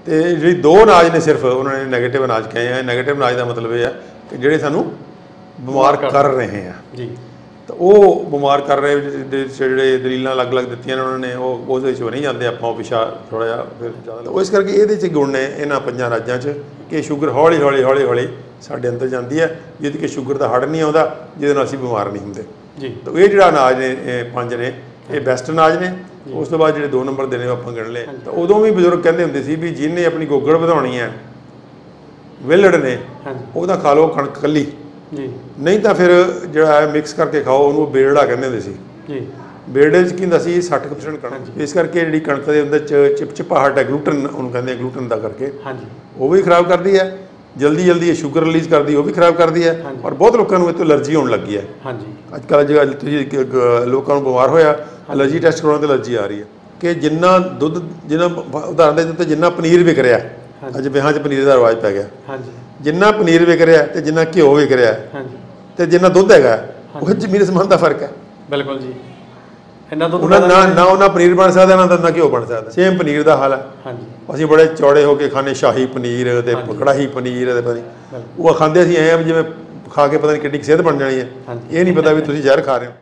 तो जी 2 अनाज ने सिर्फ उन्होंने नैगेटिव अनाज कहे हैं। नैगेटिव अनाज का मतलब यह है कि ਜਿਹੜੇ ਸਾਨੂੰ ਬਿਮਾਰ ਕਰ ਰਹੇ हैं जी, तो वो ਬਿਮਾਰ कर रहे ਜਿਹੜੇ ਦਲੀਲਾਂ ਅਲੱਗ-ਅਲੱਗ ਦਿੱਤੀਆਂ ਨੇ ਉਹਨਾਂ ਨੇ ਉਹ ਉਹਦੇ ਵਿੱਚ ਨਹੀਂ ਜਾਂਦੇ ਆਪਾਂ ਪਿਛਾ ਥੋੜਾ ਜਿਹਾ ਫਿਰ ਜ਼ਿਆਦਾ ਉਹ ਇਸ ਕਰਕੇ ਇਹਦੇ 'ਚ ਗੁਣ ਨੇ ਇਹਨਾਂ 5 ਰਾਜਾਂ 'ਚ ਕਿ ਸ਼ੂਗਰ ਹੌਲੀ-ਹੌਲੀ ਸਾਡੇ ਅੰਦਰ ਜਾਂਦੀ ਹੈ ਜਿਹਦੇ ਕਿ ਸ਼ੂਗਰ ਦਾ ਹੜ ਨਹੀਂ ਆਉਂਦਾ ਜਿਹਦੇ ਨਾਲ ਅਸੀਂ ਬਿਮਾਰ ਨਹੀਂ ਹੁੰਦੇ जी, ਤਾਂ ਇਹ ਜਿਹੜਾ ਅਨਾਜ ਨੇ ਇਹ 5 ਨੇ ਇਹ ਬੈਸਟ ਅਨਾਜ ਨੇ। ਉਸ ਤੋਂ ਬਾਅਦ ਜਿਹੜੇ 2 ਨੰਬਰ ਦੇ ਨੇ ਆਪਾਂ ਗਿਣ ਲਏ ਤਾਂ ਉਦੋਂ ਵੀ ਬਜ਼ੁਰਗ ਕਹਿੰਦੇ ਹੁੰਦੇ ਸੀ ਵੀ ਜਿਹਨੇ ਆਪਣੀ ਗੋਗੜ ਵਧਾਉਣੀ ਹੈ ਵਿਹਲੜ ਨੇ ਉਹਦਾ ਖਾ ਲਓ ਕਣਕ ਕੱਲੀ जी, ਨਹੀਂ ਤਾਂ ਫਿਰ ਜਿਹੜਾ ਹੈ ਮਿਕਸ ਕਰਕੇ ਖਾਓ ਉਹਨੂੰ ਬੇੜੜਾ ਕਹਿੰਦੇ ਹੁੰਦੇ ਸੀ जी, ਬੇੜੇ 'ਚ ਕੀ ਹੁੰਦਾ ਸੀ 60% ਕਣਕ ਇਸ ਕਰਕੇ ਜਿਹੜੀ ਕਣਕ ਦੇ ਅੰਦਰ ਚਿਪਚਿਪਾਹਟ ਹੈ ਗਲੂਟਨ ਉਹਨੂੰ ਕਹਿੰਦੇ ਆ ਗਲੂਟਨ ਦਾ ਕਰਕੇ ਉਹ ਵੀ ਖਰਾਬ ਕਰਦੀ ਹੈ ਜਲਦੀ ਇਹ ਸ਼ੂਗਰ ਰਿਲੀਜ਼ ਕਰਦੀ ਉਹ ਵੀ ਖਰਾਬ ਕਰਦੀ ਹੈ ਔਰ ਬਹੁਤ ਲੋਕਾਂ ਨੂੰ ਇਹ ਤੋਂ ਐਲਰਜੀ ਹੋਣ ਲੱਗੀ ਹੈ। ਅੱਜ ਕੱਲ੍ਹ ਜਿਹੜਾ ਤੁਸੀਂ ਲੋਕਾਂ ਨੂੰ ਬਿਮਾਰ ਹੋਇਆ ਐਲਰਜੀ ਟੈਸਟ ਕਰਾਉਣ 'ਤੇ ਐਲਰਜੀ ਆ ਰਹੀ ਹੈ ਕਿ ਜਿੰਨਾ ਦੁੱਧ ਜਿੰਨਾ ਉਦਾਹਰਨ ਦੇ ਦਿੱਤੇ ਜਿੰਨਾ ਪਨੀਰ ਵਿਕ ਰਿਹਾ ਅੱਜ ਵਿਆਹਾਂ 'ਚ ਪਨੀਰ ਦਾ ਰਿਵਾਜ ਪੈ ਗਿਆ ਜਿੰਨਾ ਪਨੀਰ ਵਿਕ ਰਿਹਾ ਤੇ ਜਿੰਨਾ ਘਿਓ ਵਿਕ ਰਿਹਾ ਤੇ ਜਿੰਨਾ ਦੁੱਧ ਹੈਗਾ ਉਹ ਜ਼ਮੀਨ ਅਸਮਾਨ ਦਾ ਫਰਕ ਹੈ। ਬਿਲਕੁਲ ਜੀ, ਇਹਨਾਂ ਤੋਂ ਨਾ ਉਹਨਾਂ ਪਨੀਰ ਬਣ ਸਕਦਾ ਨਾ ਘਿਓ ਬਣ ਸਕਦਾ। ਸੇਮ ਪਨੀਰ ਦਾ ਹਾਲ ਹੈ। ਅਸੀਂ ਬੜੇ ਚੌੜੇ ਹੋ ਕੇ ਖਾਣੇ ਸ਼ਾਹੀ ਪਨੀਰ ਤੇ ਕੜਾਹੀ ਪਨੀਰ ਤੇ ਪਤਾ ਉਹ ਖਾਂਦੇ ਅਸੀਂ ਐਂ ਜਿਵੇਂ ਖਾ ਕੇ ਪਤਾ ਨਹੀਂ ਕਿੰਨੀ ਸਿਹਤ ਬਣ ਜਾਣੀ ਹੈ। ਇਹ ਨਹੀਂ ਪਤਾ ਵੀ ਤੁਸੀਂ ਜ਼ਹਿਰ ਖਾ ਰਹੇ ਹੋ।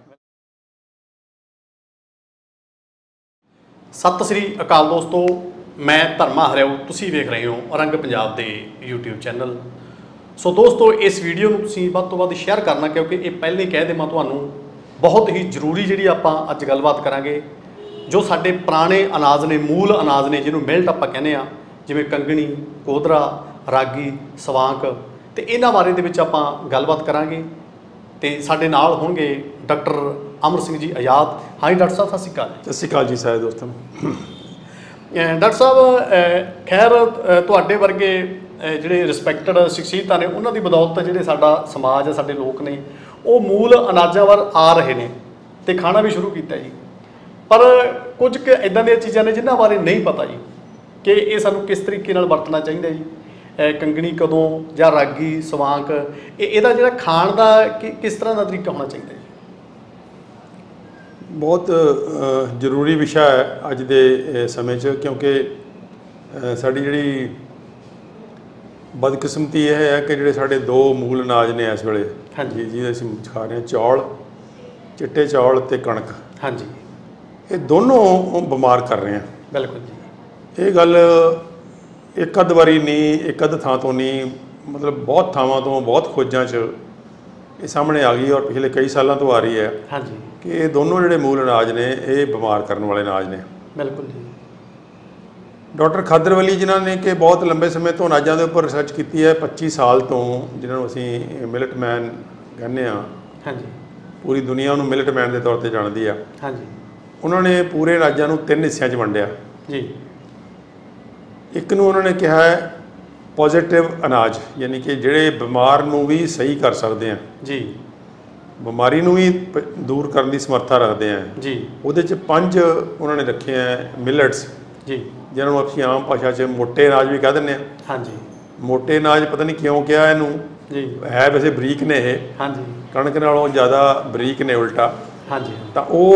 ਸਤਿ ਸ੍ਰੀ ਅਕਾਲ ਦੋਸਤੋ, मैं धर्मा हरियाऊ, तुसी वेख रहे हो रंग पंजाब के यूट्यूब चैनल। सो दोस्तों इस वीडियो में तुसी ਵੱਧ ਤੋਂ ਵੱਧ शेयर करना क्योंकि ये पहले कह देवां तुहानूं बहुत ही जरूरी जिहड़ी आपां अज गलबात करांगे जो साडे पुराने अनाज ने मूल अनाज ने जिन्हों मिल्ट आपां कहने आ जिवें कंगणी कोदरा रागी सवांक ते इन्हां बारे दे विच आपां गलबात करांगे ते साडे नाल होणगे डॉक्टर अमर सिंह जी आजाद। हाँ जी डॉक्टर साहब सत श्री अकाल। सत श्री अकाल जी सारे दोस्तों। डॉक्टर साहब खैर तुहाडे वर्गे ਜਿਹੜੇ ਰਿਸਪੈਕਟਡ ਸ਼ਖਸੀਅਤਾਂ ਨੇ ਉਹਨਾਂ ਦੀ ਬਦੌਲਤ ਜਿਹੜੇ ਸਾਡਾ ਸਮਾਜ ਹੈ ਸਾਡੇ ਲੋਕ ਨੇ ਉਹ ਮੂਲ ਅਨਾਜਾਂ ਵੱਲ ਆ ਰਹੇ ਨੇ ਤੇ ਖਾਣਾ ਵੀ ਸ਼ੁਰੂ ਕੀਤਾ ਜੀ। ਪਰ ਕੁਝ ਕੁ ਇੱਦਾਂ ਦੀਆਂ ਚੀਜ਼ਾਂ ਨੇ ਜਿਨ੍ਹਾਂ ਬਾਰੇ ਨਹੀਂ ਪਤਾ ਜੀ ਕਿ ਇਹ ਸਾਨੂੰ ਕਿਸ ਤਰੀਕੇ ਨਾਲ ਵਰਤਣਾ ਚਾਹੀਦਾ ਜੀ। ਕੰਗਣੀ ਕਦੋਂ ਜਾਂ ਰਾਗੀ ਸਵਾਂਕ ਇਹਦਾ ਜਿਹੜਾ ਖਾਣ ਦਾ ਕਿਸ ਤਰ੍ਹਾਂ ਦਾ ਤਰੀਕਾ ਹੋਣਾ ਚਾਹੀਦਾ ਜੀ। ਬਹੁਤ ਜ਼ਰੂਰੀ ਵਿਸ਼ਾ ਹੈ ਅੱਜ ਦੇ ਸਮੇਂ 'ਚ ਕਿਉਂਕਿ ਸਾਡੀ ਜਿਹੜੀ बदकिस्मती यह है कि जोड़े साढ़े 2 मूल अनाज ने इस वेले जी जी असीं खा रहे हैं चौल चिट्टे चौल ते कणक। हाँ जी, ये दोनों बीमार कर रहे हैं। बिल्कुल जी, ये गल एक अध वारी नहीं एक अध थां तो नहीं मतलब बहुत थावां तो बहुत खोजां च ये सामने आ गई और पिछले कई सालों तो आ रही है। हाँ जी, कि ये दोनों जोड़े मूल अनाज ने ये बीमार करने वाले अनाज ने। बिल्कुल जी। डॉक्टर खादरवली जिन्होंने कि बहुत लंबे समय तो अनाजों के उपर रिसर्च की है 25 साल तो जिन्होंने असीं मिलट मैन कहने। हाँ जी, पूरी दुनिया उन्होंने मिलट मैन के तौर पर जानती है। हाँ जी, उन्होंने पूरे अनाजों को 3 हिस्सों में वंडिया जी। एक नूं उन्होंने कहा है पॉजिटिव अनाज यानी कि जिहड़े बीमार नूं भी सही कर सकते हैं जी, बीमारी नूं भी दूर करने की समर्था रखते हैं जी। उहदे च 5 उन्होंने रखे हैं मिलट्स जी जिन्होंने असीं आम भाषा च मोटे अनाज भी कह दिंदे आ। हाँ जी, मोटे अनाज पता नहीं क्यों कहा इनू जी है वैसे बरीक ने ये। हाँ जी, कणक नालों ज़्यादा बरीक ने उल्टा। हाँ जी, तो वो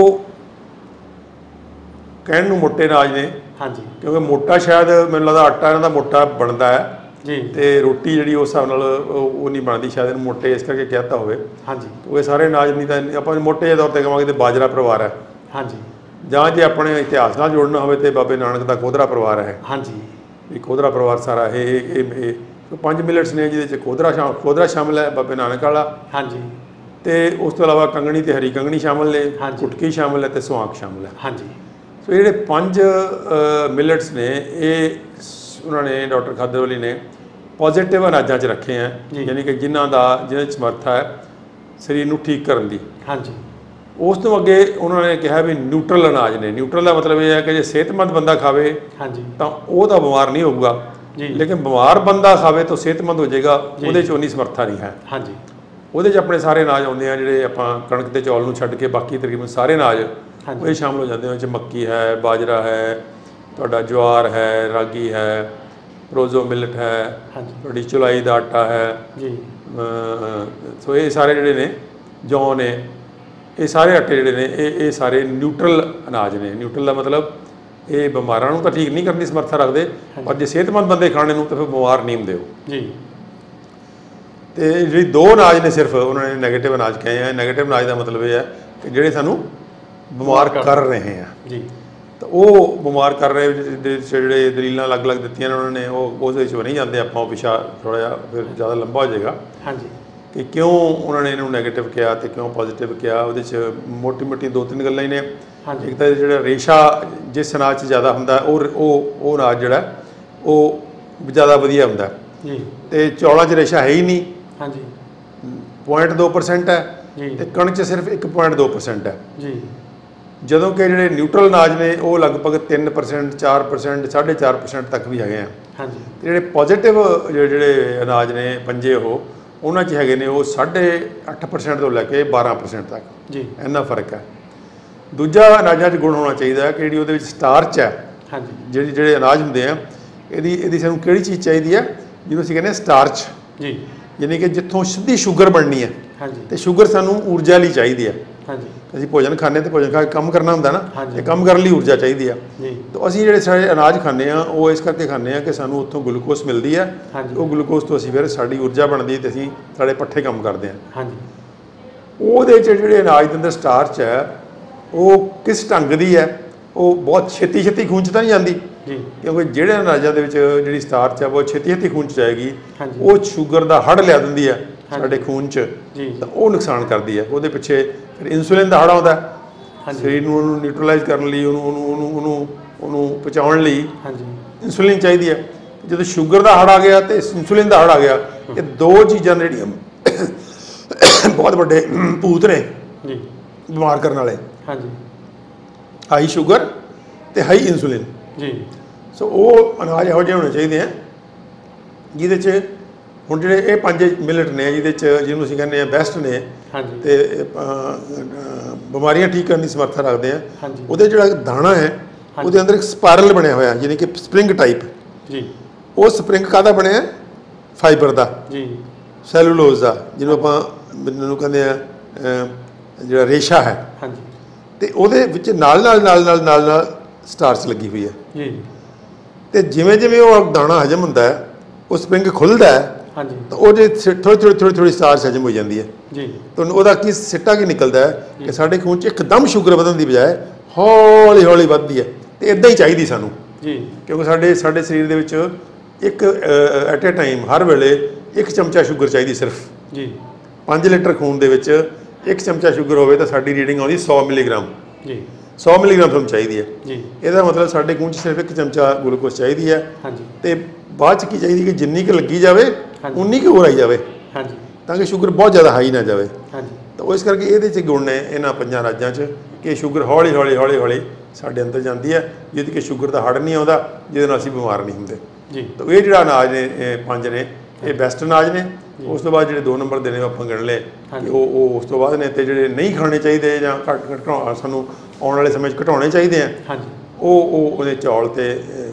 कहण नूं मोटे अनाज ने। हाँ जी, क्योंकि मोटा शायद मैनूं लगदा आटा इन्हां दा मोटा बनता है जी ते रोटी जिहड़ी उस हिसाब नाल वो नहीं बनती शायद इन्हूं मोटे इस करके कहता होवे। हाँ जी, तो ये सारे अनाज नहीं तो आपां मोटे तौर पर कहांगे तो बाजरा परिवार है। हाँ जी, ਜਾਂ ਜੇ ਆਪਣੇ ਇਤਿਹਾਸ ਨਾਲ ਜੋੜਨਾ ਹੋਵੇ ਤੇ ਬਾਬੇ ਨਾਨਕ ਦਾ ਕੋਧਰਾ ਪਰਿਵਾਰ ਹੈ। ਹਾਂਜੀ, ਇਹ ਕੋਧਰਾ ਪਰਿਵਾਰ ਸਾਰਾ ਇਹ 5 ਮਿਲਟਸ ਨੇ ਜਿਹਦੇ ਚ ਕੋਧਰਾ ਸ਼ਾਮਲ ਹੈ ਬਾਬੇ ਨਾਨਕ ਵਾਲਾ। ਹਾਂਜੀ, ਤੇ ਉਸ ਤੋਂ ਇਲਾਵਾ ਕੰਗਣੀ ਤੇ ਹਰੀ ਕੰਗਣੀ ਸ਼ਾਮਲ ਨੇ ਕੁਟਕੀ ਸ਼ਾਮਲ ਹੈ ਤੇ ਸੁਆਂਕ ਸ਼ਾਮਲ ਹੈ। ਹਾਂਜੀ, ਸੋ ਜਿਹੜੇ 5 ਮਿਲਟਸ ਨੇ ਇਹ ਉਹਨਾਂ ਨੇ ਡਾਕਟਰ ਖਾਦਰਵਲੀ ਨੇ ਪੋਜ਼ਿਟਿਵ ਅਨਾਜਾਂ 'ਚ ਰੱਖੇ ਆ ਯਾਨੀ ਕਿ ਜਿਹਨਾਂ ਚ ਸਮਰੱਥਾ ਹੈ ਸਰੀਰ ਨੂੰ ਠੀਕ ਕਰਨ ਦੀ। ਹਾਂਜੀ, उस तो अगे उन्होंने कहा भी न्यूट्रल अनाज ने। न्यूट्रल का मतलब यह है कि जो सेहतमंद बंदा खावे तो वह तो बीमार नहीं होगा लेकिन बीमार बंदा खावे तो सेहतमंद हो जाएगा वो उन्नी समर्था नहीं है। हाँ जी, वो अपने सारे अनाज आते हैं जोड़े आप कणक के चौल छड्ड के बाकी तकरीबन सारे अनाज वो शामिल हो जाते हैं। मक्की है बाजरा है तुहाडा ज्वार है रागी है प्रोजो मिलट है तुहाडी चौलाई का आटा है जी। सो ये सारे जोड़े ने जौ ने ये सारे आटे जोड़े ने ये सारे न्यूट्रल अनाज ने। न्यूट्रल का मतलब ਇਹ ਬਿਮਾਰਾਂ ਨੂੰ ਤਾਂ ਠੀਕ ਨਹੀਂ ਕਰਨ ਦੀ ਸਮਰੱਥਾ ਰੱਖਦੇ, ਪਰ ਜੇ ਸਿਹਤਮੰਦ ਬੰਦੇ ਖਾਣੇ ਨੂੰ ਤਾਂ ਫਿਰ ਬਿਮਾਰ ਨਹੀਂ ਹੁੰਦੇ ਉਹ ਜੀ। ਤੇ ਜਿਹੜੀ ਦੋ ਅਨਾਜ ਨੇ ਸਿਰਫ ਉਹਨਾਂ ਨੇ ਨੈਗੇਟਿਵ ਅਨਾਜ ਕਹੇ ਆ। ਨੈਗੇਟਿਵ ਅਨਾਜ ਦਾ ਮਤਲਬ ਇਹ ਹੈ ਕਿ ਜਿਹੜੇ ਸਾਨੂੰ ਬਿਮਾਰ ਕਰ ਰਹੇ ਆ ਜੀ। ਤਾਂ ਉਹ ਬਿਮਾਰ ਕਰ ਰਹੇ ਜਿਹੜੇ ਦਲੀਲਾਂ ਅਲੱਗ-ਅਲੱਗ ਦਿੱਤੀਆਂ ਨੇ ਉਹਨਾਂ ਨੇ, ਉਹ ਉਸ ਵਿੱਚ ਨਹੀਂ ਜਾਂਦੇ ਆਪਾਂ, ਉਹ ਪਿਛਾ ਥੋੜ੍ਹਾ ਜਿਹਾ ਫਿਰ ਜ਼ਿਆਦਾ ਲੰਬਾ ਹੋ ਜਾਏਗਾ ਹਾਂਜੀ ਕਿ ਕਿਉਂ ਉਹਨਾਂ ਨੇ ਇਹਨੂੰ ਨੈਗੇਟਿਵ ਕਿਹਾ ਤੇ ਕਿਉਂ ਪੋਜ਼ੀਟਿਵ ਕਿਹਾ। ਉਹਦੇ 'ਚ ਮੋਟੀ-ਮੋਟੀ ਦੋ ਤਿੰਨ ਗੱਲਾਂ ਹੀ ਨੇ। ਇੱਕ ਤਾਂ ਜਿਹੜਾ ਰੇਸ਼ਾ ਜਿਸ ਅਨਾਜ 'ਚ ਜ਼ਿਆਦਾ ਹੁੰਦਾ ਉਹ ਅਨਾਜ ਜਿਹੜਾ ਉਹ ਜ਼ਿਆਦਾ ਵਧੀਆ ਹੁੰਦਾ ਜੀ। ਤੇ ਚੌਲਾਂ 'ਚ ਰੇਸ਼ਾ ਹੈ ਹੀ ਨਹੀਂ, ਹਾਂਜੀ 0.2% ਹੈ ਜੀ। ਤੇ ਕਣਕ 'ਚ ਸਿਰਫ 1.2% ਹੈ ਜੀ। ਜਦੋਂ ਕਿ ਜਿਹੜੇ ਨਿਊਟਰਲ ਅਨਾਜ ਨੇ ਉਹ ਲਗਭਗ 3%, 4%, 4.5% ਤੱਕ ਵੀ ਹੈਗੇ ਆ। ਹਾਂਜੀ। ਜਿਹੜੇ ਪੋਜ਼ੀਟਿਵ ਜਿਹੜੇ ਅਨਾਜ ਨੇ ਪੰਜੇ ਉਹਨਾਂ 'ਚ ਹੈਗੇ ਨੇ ਉਹ 8.5% ਤੋਂ ਲੈ ਕੇ 12% ਤੱਕ ਜੀ। ਇੰਨਾ ਫਰਕ ਹੈ। ਦੂਜਾ ਅਨਾਜਾਂ 'ਚ ਗੁਣ ਹੋਣਾ ਚਾਹੀਦਾ ਕਿ ਜਿਹੜੀ ਉਹਦੇ ਵਿੱਚ ਸਟਾਰਚ ਹੈ, ਹਾਂਜੀ ਜਿਹੜੇ ਅਨਾਜ ਹੁੰਦੇ ਆ ਇਹਦੀ ਸਾਨੂੰ ਕਿਹੜੀ ਚੀਜ਼ ਚਾਹੀਦੀ ਹੈ ਜਿਹਨੂੰ ਅਸੀਂ ਕਹਿੰਦੇ ਸਟਾਰਚ ਜੀ, ਯਾਨੀ ਕਿ ਜਿੱਥੋਂ ਸਿੱਧੀ ਸ਼ੂਗਰ ਬਣਨੀ ਹੈ। ਹਾਂਜੀ। ਤੇ ਸ਼ੂਗਰ ਸਾਨੂੰ ਊਰਜਾ ਲਈ ਚਾਹੀਦੀ ਹੈ। ਹਾਂਜੀ। ਅਸੀਂ ਭੋਜਨ ਖਾਂਦੇ ਤੇ ਭੋਜਨ ਖਾ ਕੇ ਕੰਮ ਕਰਨਾ ਹੁੰਦਾ ਨਾ, ਹਾਂਜੀ। ਤੇ ਕੰਮ ਕਰਨ ਲਈ ਊਰਜਾ ਚਾਹੀਦੀ ਆ ਜੀ। ਤਾਂ ਅਸੀਂ ਜਿਹੜੇ ਸਾਡੇ ਅਨਾਜ ਖਾਂਦੇ ਆ ਉਹ ਇਸ ਕਰਕੇ ਖਾਂਦੇ ਆ ਕਿ ਸਾਨੂੰ ਉੱਥੋਂ ਗਲੂਕੋਸ ਮਿਲਦੀ ਹੈ। ਹਾਂਜੀ। ਉਹ ਗਲੂਕੋਸ ਤੋਂ ਅਸੀਂ ਫਿਰ ਸਾਡੀ ਊਰਜਾ ਬਣਦੀ ਤੇ ਅਸੀਂ ਸਾਡੇ ਪੱਠੇ ਕੰਮ ਕਰਦੇ ਆ। ਹਾਂਜੀ। ਉਹਦੇ 'ਚ ਜਿਹੜੇ ਅਨਾਜ ਦੇ ਅੰਦਰ ਸਟਾਰਚ ਹੈ ਉਹ ਕਿਸ ਢੰਗ ਦੀ ਹੈ, ਉਹ ਬਹੁਤ ਛੇਤੀ ਖੂਨ 'ਚ ਤਾਂ ਨਹੀਂ ਜਾਂਦੀ ਜੀ। ਕਿਉਂਕਿ ਜਿਹੜੇ ਅਨਾਜਾਂ ਦੇ ਵਿੱਚ ਜਿਹੜੀ ਸਟਾਰਚ ਹੈ ਬਹੁਤ ਛੇਤੀ ਖੂਨ 'ਚ ਜਾਏਗੀ। ਹਾਂਜੀ। ਉਹ ਸ਼ੂਗਰ ਦਾ ਹੜ ਲਿਆ ਦਿੰਦੀ ਹੈ ਸਾਡੇ ਖੂਨ 'ਚ, ਜੀ। ਤਾਂ ਉਹ ਨੁਕਸਾਨ ਕਰਦੀ ਹੈ। ਉਹਦੇ ਪਿੱਛੇ ਫਿਰ ਇਨਸੂਲਿਨ ਦਾ ਹੜ ਆਉਂਦਾ ਹਾਂਜੀ। ਸਰੀਰ ਨੂੰ ਉਹਨੂੰ ਨਿਊਟਰਲਾਈਜ਼ ਕਰਨ ਲਈ, ਉਹਨੂੰ ਪਹੁੰਚਾਉਣ ਲਈ ਹਾਂਜੀ। ਇਨਸੂਲਿਨ ਚਾਹੀਦੀ ਹੈ। ਜਦੋਂ ਸ਼ੂਗਰ ਦਾ ਹੜ ਆ ਗਿਆ ਤੇ ਇਨਸੂਲਿਨ ਦਾ ਹੜ ਆ ਗਿਆ, ਇਹ ਦੋ ਚੀਜ਼ਾਂ ਜਿਹੜੀਆਂ ਬਹੁਤ ਵੱਡੇ ਭੂਤ ਨੇ ਜੀ ਬਿਮਾਰ ਕਰਨ ਵਾਲੇ। ਹਾਂਜੀ। ਹਾਈ ਸ਼ੂਗਰ ਤੇ ਹਾਈ ਇਨਸੂਲਿਨ। ਜੀ। ਸੋ ਉਹ ਅਨਾਜ ਇਹੋ ਜਿਹੇ ਹੋਣੇ ਚਾਹੀਦੇ ਆ ਜਿਹਦੇ 'ਚ ਹੁਣ ਜਿਹੜੇ ਇਹ 5 ਮਿਲਟ ਨੇ ਜਿਹਨੂੰ ਅਸੀਂ ਕਹਿੰਦੇ ਆ ਬੈਸਟ ਨੇ ਹਾਂਜੀ। ਤੇ ਬਿਮਾਰੀਆਂ ਠੀਕ ਕਰਨ ਦੀ ਸਮਰੱਥਾ ਰੱਖਦੇ ਆ। ਹਾਂਜੀ। ਉਹਦੇ ਜਿਹੜਾ ਦਾਣਾ ਹੈ ਉਹਦੇ ਅੰਦਰ ਇੱਕ ਸਪਾਇਰਲ ਬਣਿਆ ਹੋਇਆ ਯਾਨੀ ਕਿ ਸਪਰਿੰਗ ਟਾਈਪ। ਜੀ। ਉਹ ਸਪਰਿੰਗ ਕਾਹਦਾ ਬਣਿਆ? ਫਾਈਬਰ ਦਾ, ਜੀ। ਸੈਲੂਲੋਜ਼ ਦਾ, ਜਿਹਨੂੰ ਆਪਾਂ ਕਹਿੰਦੇ ਆ ਜਿਹੜਾ ਰੇਸ਼ਾ ਹੈ। ਹਾਂਜੀ। ਤੇ ਉਹਦੇ ਵਿੱਚ ਨਾਲ ਸਟਾਰਚ ਲੱਗੀ ਹੋਈ ਹੈ। ਜੀ। ਤੇ ਜਿਵੇਂ ਉਹ ਦਾਣਾ ਹਜਮ ਹੁੰਦਾ ਹੈ, ਉਹ ਸਪਰਿੰਗ ਖੁੱਲਦਾ ਹੈ, ਹਾਂਜੀ। ਤਾਂ ਉਹਦੇ ਥੋੜੀ ਸਟਾਰਚ ਹਜਮ ਹੋ ਜਾਂਦੀ ਹੈ। ਜੀ। ਤਾਂ ਉਹਦਾ ਸਿੱਟਾ ਕੀ ਨਿਕਲਦਾ ਹੈ ਕਿ ਸਾਡੇ ਖੂਨ 'ਚ ਇੱਕਦਮ ਸ਼ੂਗਰ ਵਧਣ ਦੀ ਬਜਾਏ ਹੌਲੀ ਵੱਧਦੀ ਹੈ। ਤੇ ਇਦਾਂ ਹੀ ਚਾਹੀਦੀ ਸਾਨੂੰ। ਜੀ। ਕਿਉਂਕਿ ਸਾਡੇ ਸਰੀਰ ਦੇ ਵਿੱਚ ਇੱਕ ਐਟ ਏ ਟਾਈਮ ਹਰ ਵੇਲੇ 1 ਚਮਚਾ ਸ਼ੂਗਰ ਚਾਹੀਦੀ ਸਿਰਫ। ਜੀ। 5 ਲੀਟਰ ਖੂਨ ਦੇ ਵਿੱਚ 1 ਚਮਚਾ ਸ਼ੂਗਰ ਹੋਵੇ ਤਾਂ ਸਾਡੀ ਰੀਡਿੰਗ ਆਉਂਦੀ 100 ਮਿਲੀਗ੍ਰਾਮ। ਜੀ। 100 ਮਿਲੀਗ੍ਰਾਮ ਤੁਹਾਨੂੰ ਚਾਹੀਦੀ ਹੈ। ਜੀ। ਇਹਦਾ ਮਤਲਬ ਸਾਡੇ ਖੂਨ 'ਚ ਸਿਰਫ 1 ਚਮਚਾ ਗਲੂਕੋਜ਼ ਚਾਹੀਦੀ ਹੈ। ਹਾਂਜੀ। ਤੇ ਬਾਅਦ 'ਚ ਕੀ ਚਾਹੀਦੀ ਕਿ ਜਿੰਨੀ ਕੁ ਲੱਗੀ ਜਾਵੇ ਉਨੀ ਕੁ ਹੋਰ ਆਈ ਜਾਵੇ, ਹਾਂਜੀ, ਤਾਂ ਕਿ ਸ਼ੂਗਰ ਬਹੁਤ ਜ਼ਿਆਦਾ ਹਾਈ ਨਾ ਜਾਵੇ। ਹਾਂਜੀ। ਤਾਂ ਉਹ ਇਸ ਕਰਕੇ ਇਹਦੇ 'ਚ ਗੁਣ ਨੇ ਇਹਨਾਂ 5 ਰਾਜਾਂ 'ਚ ਕਿ ਸ਼ੂਗਰ ਹੌਲੀ ਸਾਡੇ ਅੰਦਰ ਜਾਂਦੀ ਹੈ, ਜਿਹਦੇ ਕਿ ਸ਼ੂਗਰ ਦਾ ਹੜ ਨਹੀਂ ਆਉਂਦਾ, ਜਿਹਦੇ ਨਾਲ ਅਸੀਂ ਬਿਮਾਰ ਨਹੀਂ ਹੁੰਦੇ। ਜੀ। ਤਾਂ ਇਹ ਜਿਹੜਾ ਅਨਾਜ ਨੇ, ਇਹ 5 ਨੇ, ਇਹ ਬੈਸਟ ਅਨਾਜ ਨੇ। ਉਸ ਤੋਂ ਬਾਅਦ ਜਿਹੜੇ 2 ਨੰਬਰ ਦੇ ਨੇ ਆਪਾਂ ਗਿਣ ਲਏ ਕਿ ਉਹ ਉਸ ਤੋਂ ਬਾਅਦ ਨੇ। ਤੇ ਜਿਹੜੇ ਨਹੀਂ ਖਾਣੇ ਚਾਹੀਦੇ ਜਾਂ ਘੱਟ ਸਾਨੂੰ ਆਉਣ ਵਾਲੇ ਸਮੇਂ 'ਚ ਘਟਾਉਣੇ ਚਾਹੀਦੇ ਆ, ਹਾਂਜੀ, ਉਹਦੇ ਚੌਲ ਤੇ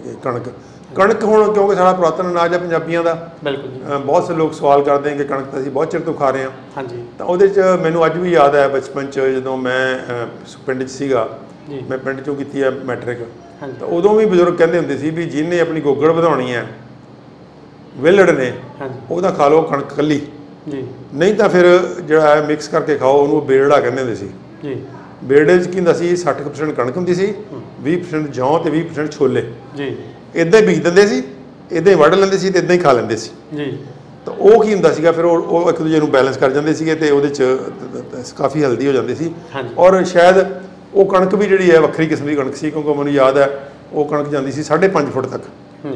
ਕਣਕ ਹੁਣ ਕਿਉਂਕਿ ਸਾਡਾ ਪੁਰਾਤਨ ਅਨਾਜ ਹੈ ਪੰਜਾਬੀਆਂ ਦਾ। ਬਿਲਕੁਲ ਜੀ। ਬਹੁਤ ਸੇ ਲੋਕ ਸਵਾਲ ਕਰਦੇ ਆ ਕਿ ਕਣਕ ਤਾਂ ਅਸੀਂ ਬਹੁਤ ਚਿਰ ਤੋਂ ਖਾ ਰਹੇ ਹਾਂ। ਹਾਂਜੀ। ਤਾਂ ਉਹਦੇ 'ਚ ਮੈਨੂੰ ਅੱਜ ਵੀ ਯਾਦ ਹੈ ਬਚਪਨ 'ਚ ਜਦੋਂ ਮੈਂ ਪਿੰਡ 'ਚ ਸੀਗਾ, ਮੈਂ ਪਿੰਡ 'ਚੋਂ ਕੀਤੀ ਹੈ ਮੈਟ੍ਰਿਕ। ਤਾਂ ਉਦੋਂ ਵੀ ਬਜ਼ੁਰਗ ਕਹਿੰਦੇ ਹੁੰਦੇ ਸੀ ਵੀ ਜਿਹਨੇ ਆਪਣੀ ਗੋਗੜ ਵਧਾਉਣੀ ਹੈ, ਵਿਹਲੜ ਨੇ, ਉਹਦਾ ਖਾ ਲਓ ਕਣਕ ਕੱਲੀ, ਨਹੀਂ ਤਾਂ ਫਿਰ ਜਿਹੜਾ ਹੈ ਮਿਕਸ ਕਰਕੇ ਖਾਓ, ਉਹਨੂੰ ਬੇੜੜਾ ਕਹਿੰਦੇ ਹੁੰਦੇ ਸੀ। ਜੀ। ਬੇੜੜੇ 'ਚ ਕੀ ਹੁੰਦਾ ਸੀ, 60% ਕਣਕ ਹੁੰਦੀ ਸੀ, 20% ਜੌਂ ਤੇ 20% ਛੋਲੇ। ਜੀ। ਇੱਦਾਂ ਹੀ ਬੀਜ ਦਿੰਦੇ ਸੀ, ਇੱਦਾਂ ਹੀ ਵੱਢ ਲੈਂਦੇ ਸੀ ਤੇ ਇੱਦਾਂ ਹੀ ਖਾ ਲੈਂਦੇ ਸੀ। ਜੀ। ਤਾਂ ਉਹ ਕੀ ਹੁੰਦਾ ਸੀਗਾ ਫਿਰ ਉਹ ਇੱਕ ਦੂਜੇ ਨੂੰ ਬੈਲੈਂਸ ਕਰ ਜਾਂਦੇ ਸੀਗੇ ਤੇ ਉਹਦੇ 'ਚ ਕਾਫੀ ਹੈਲਦੀ ਹੋ ਜਾਂਦੇ ਸੀ। ਔਰ ਸ਼ਾਇਦ ਉਹ ਕਣਕ ਵੀ ਜਿਹੜੀ ਹੈ ਵੱਖਰੀ ਕਿਸਮ ਦੀ ਕਣਕ ਸੀ, ਕਿਉਂਕਿ ਮੈਨੂੰ ਯਾਦ ਹੈ ਉਹ ਕਣਕ ਜਾਂਦੀ ਸੀ 5.5 ਫੁੱਟ ਤੱਕ।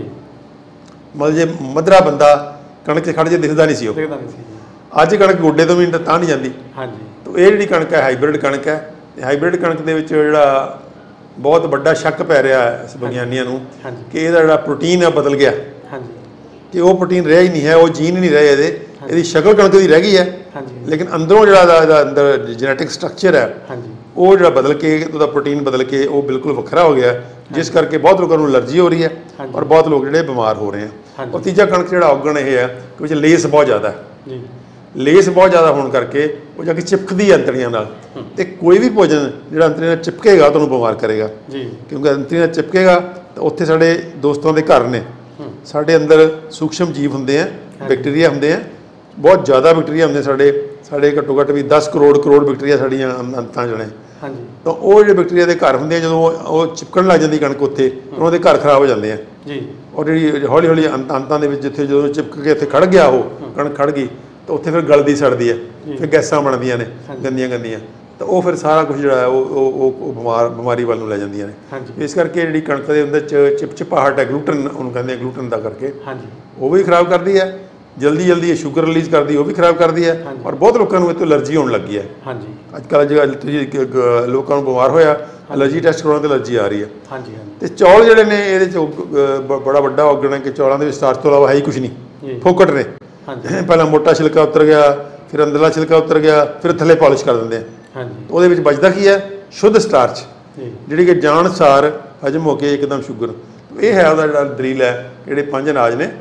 ਮਤਲਬ ਜੇ ਮਧਰਾ ਬੰਦਾ ਕਣਕ 'ਚ ਖੜ੍ਹ ਜੇ ਦਿਖਦਾ ਨਹੀਂ ਸੀ ਉਹ। ਅੱਜ ਕਣਕ ਗੋਡੇ ਤੋਂ ਵੀ ਤਾਂ ਨਹੀਂ ਜਾਂਦੀ। ਹਾਂਜੀ। ਤਾਂ ਇਹ ਜਿਹੜੀ ਕਣਕ ਹੈ ਹਾਈਬ੍ਰਿਡ ਕਣਕ ਹੈ। ਹਾਈਬ੍ਰਿਡ ਕਣਕ ਦੇ ਵਿੱਚ ਜਿਹੜਾ ਬਹੁਤ ਵੱਡਾ ਸ਼ੱਕ ਪੈ ਰਿਹਾ ਹੈ ਵਿਗਿਆਨੀਆਂ ਨੂੰ ਕਿ ਇਹਦਾ ਜਿਹੜਾ ਪ੍ਰੋਟੀਨ ਹੈ ਬਦਲ ਗਿਆ। ਹਾਂਜੀ। ਕਿ ਉਹ ਪ੍ਰੋਟੀਨ ਰਿਹਾ ਹੀ ਨਹੀਂ ਹੈ, ਉਹ ਜੀਨ ਨਹੀਂ ਰਹੇ ਇਹਦੀ ਸ਼ਕਲ ਕਣਕ ਦੀ ਰਹਿ ਗਈ ਹੈ। ਹਾਂਜੀ। ਲੇਕਿਨ ਅੰਦਰੋਂ ਜਿਹੜਾ ਇਹਦਾ ਅੰਦਰ ਜੈਨੇਟਿਕ ਸਟਰਕਚਰ ਹੈ, ਹਾਂਜੀ, ਉਹ ਜਿਹੜਾ ਬਦਲ ਕੇ ਉਹਦਾ ਪ੍ਰੋਟੀਨ ਬਦਲ ਕੇ ਉਹ ਬਿਲਕੁਲ ਵੱਖਰਾ ਹੋ ਗਿਆ, ਜਿਸ ਕਰਕੇ ਬਹੁਤ ਲੋਕਾਂ ਨੂੰ ਐਲਰਜੀ ਹੋ ਰਹੀ ਹੈ ਔਰ ਬਹੁਤ ਲੋਕ ਜਿਹੜੇ ਬਿਮਾਰ ਹੋ ਰਹੇ ਆ। ਔਰ ਤੀਜਾ ਕਣਕ ਜਿਹੜਾ ਔਗਣ ਇਹ ਹੈ ਕਿ ਵਿੱਚ ਲੇਸ ਬਹੁਤ ਜ਼ਿਆਦਾ ਹੈ। ਜੀ। ਲੇਸ ਬਹੁਤ ਜ਼ਿਆਦਾ ਹੋਣ ਕਰਕੇ ਉਹ ਜਾ ਕੇ ਚਿਪਕਦੀ ਹੈ ਅੰਤੜੀਆਂ ਨਾਲ, ਤੇ ਕੋਈ ਵੀ ਭੋਜਨ ਜਿਹੜਾ ਅੰਤੜੀਆਂ ਨਾਲ ਚਿਪਕੇਗਾ ਤੁਹਾਨੂੰ ਬਿਮਾਰ ਕਰੇਗਾ ਜੀ। ਕਿਉਂਕਿ ਅੰਤੜੀਆਂ ਨਾਲ ਚਿਪਕੇਗਾ ਤਾਂ ਉੱਥੇ ਸਾਡੇ ਦੋਸਤਾਂ ਦੇ ਘਰ ਨੇ, ਸਾਡੇ ਅੰਦਰ ਸੂਖਸ਼ਮ ਜੀਵ ਹੁੰਦੇ ਆ, ਬੈਕਟੀਰੀਆ ਹੁੰਦੇ ਆ, ਬਹੁਤ ਜ਼ਿਆਦਾ ਬੈਕਟੀਰੀਆ ਹੁੰਦੇ ਸਾਡੇ ਘੱਟੋ ਘੱਟ ਵੀ 10 ਕਰੋੜ ਬੈਕਟੀਰੀਆ ਸਾਡੀਆਂ ਅੰਤਾਂ ਜਣੇ। ਹਾਂਜੀ, ਤਾਂ ਉਹ ਜਿਹੜੇ ਬੈਕਟੀਰੀਆ ਦੇ ਘਰ ਹੁੰਦੇ ਆ, ਜਦੋਂ ਉਹ ਚਿਪਕਣ ਲੱਗ ਜਾਂਦੀ ਕਣਕ ਉੱਥੇ, ਉਹਨਾਂ ਦੇ ਘਰ ਖਰਾਬ ਹੋ ਜਾਂਦੇ ਆ ਜੀ। ਔਰ ਜਿਹੜੀ ਹੌਲੀ ਹੌਲੀ ਅੰਤਾਂ ਦੇ ਵਿੱਚ ਜਿੱਥੇ ਜਦੋਂ ਚਿਪਕ ਕੇ ਇੱਥੇ ਖੜ ਗਿਆ ਉਹ ਕਣਕ ਖੜ ਗਈ, ਤਾਂ ਉੱਥੇ ਫਿਰ ਗਲਦੀ ਸੜਦੀ ਹੈ, ਫਿਰ ਗੈਸਾਂ ਬਣਦੀਆਂ ਨੇ ਗੰਦੀਆਂ, ਤਾਂ ਉਹ ਫਿਰ ਸਾਰਾ ਕੁਝ ਜਿਹੜਾ ਹੈ ਉਹ ਬਿਮਾਰੀ ਵੱਲ ਨੂੰ ਲੈ ਜਾਂਦੀਆਂ ਨੇ। ਇਸ ਕਰਕੇ ਜਿਹੜੀ ਕਣਕ ਦੇ ਅੰਦਰ ਚਿਪਚਿਪਾਹਟ ਹੈ, ਗਲੂਟਨ ਉਹਨੂੰ ਕਹਿੰਦੇ ਆ, ਗਲੂਟਨ ਦਾ ਕਰਕੇ ਉਹ ਵੀ ਖਰਾਬ ਕਰਦੀ ਹੈ, ਜਲਦੀ ਸ਼ੂਗਰ ਰਿਲੀਜ਼ ਕਰਦੀ, ਉਹ ਵੀ ਖਰਾਬ ਕਰਦੀ ਹੈ। ਔਰ ਬਹੁਤ ਲੋਕਾਂ ਨੂੰ ਇਹ ਤੋਂ ਐਲਰਜੀ ਹੋਣ ਲੱਗੀ ਹੈ। ਅੱਜ ਕੱਲ੍ਹ ਜਿਹੜਾ ਤੁਸੀਂ ਲੋਕਾਂ ਨੂੰ ਬਿਮਾਰ ਹੋਇਆ, ਐਲਰਜੀ ਟੈਸਟ ਕਰਾਉਣ 'ਤੇ ਐਲਰਜੀ ਆ ਰਹੀ ਹੈ। ਤੇ ਚੌਲ ਜਿਹੜੇ ਨੇ ਇਹਦੇ 'ਚ ਬੜਾ ਵੱਡਾ ਔਗਣ ਹੈ ਕਿ ਚੌਲਾਂ ਦੇ ਵਿੱਚ ਸਟਾਰਚ ਤੋਂ ਇਲਾਵਾ ਹੈ ਹੀ ਕੁਛ ਨਹੀਂ, ਫੋਕਟ ਨੇ। ਪਹਿਲਾਂ ਮੋਟਾ ਛਿਲਕਾ ਉਤਰ ਗਿਆ, ਫਿਰ ਅੰਦਰਲਾ ਛਿਲਕਾ ਉਤਰ ਗਿਆ, ਫਿਰ ਥੱਲੇ ਪਾਲਿਸ਼ ਕਰ ਦਿੰਦੇ ਆ। ਉਹਦੇ ਵਿੱਚ ਬਚਦਾ ਕੀ ਹੈ? ਸ਼ੁੱਧ ਸਟਾਰਚ, ਜਿਹੜੀ ਕਿ ਜਾਣ ਸਾਰ ਹਜਮ ਹੋ ਕੇ ਇੱਕਦਮ ਸ਼ੂਗਰ। ਇਹ ਹੈ ਉਹਦਾ ਜਿਹੜਾ ਦਲੀਲ ਹੈ। ਜਿਹੜੇ 5 ਅਨਾਜ ਨੇ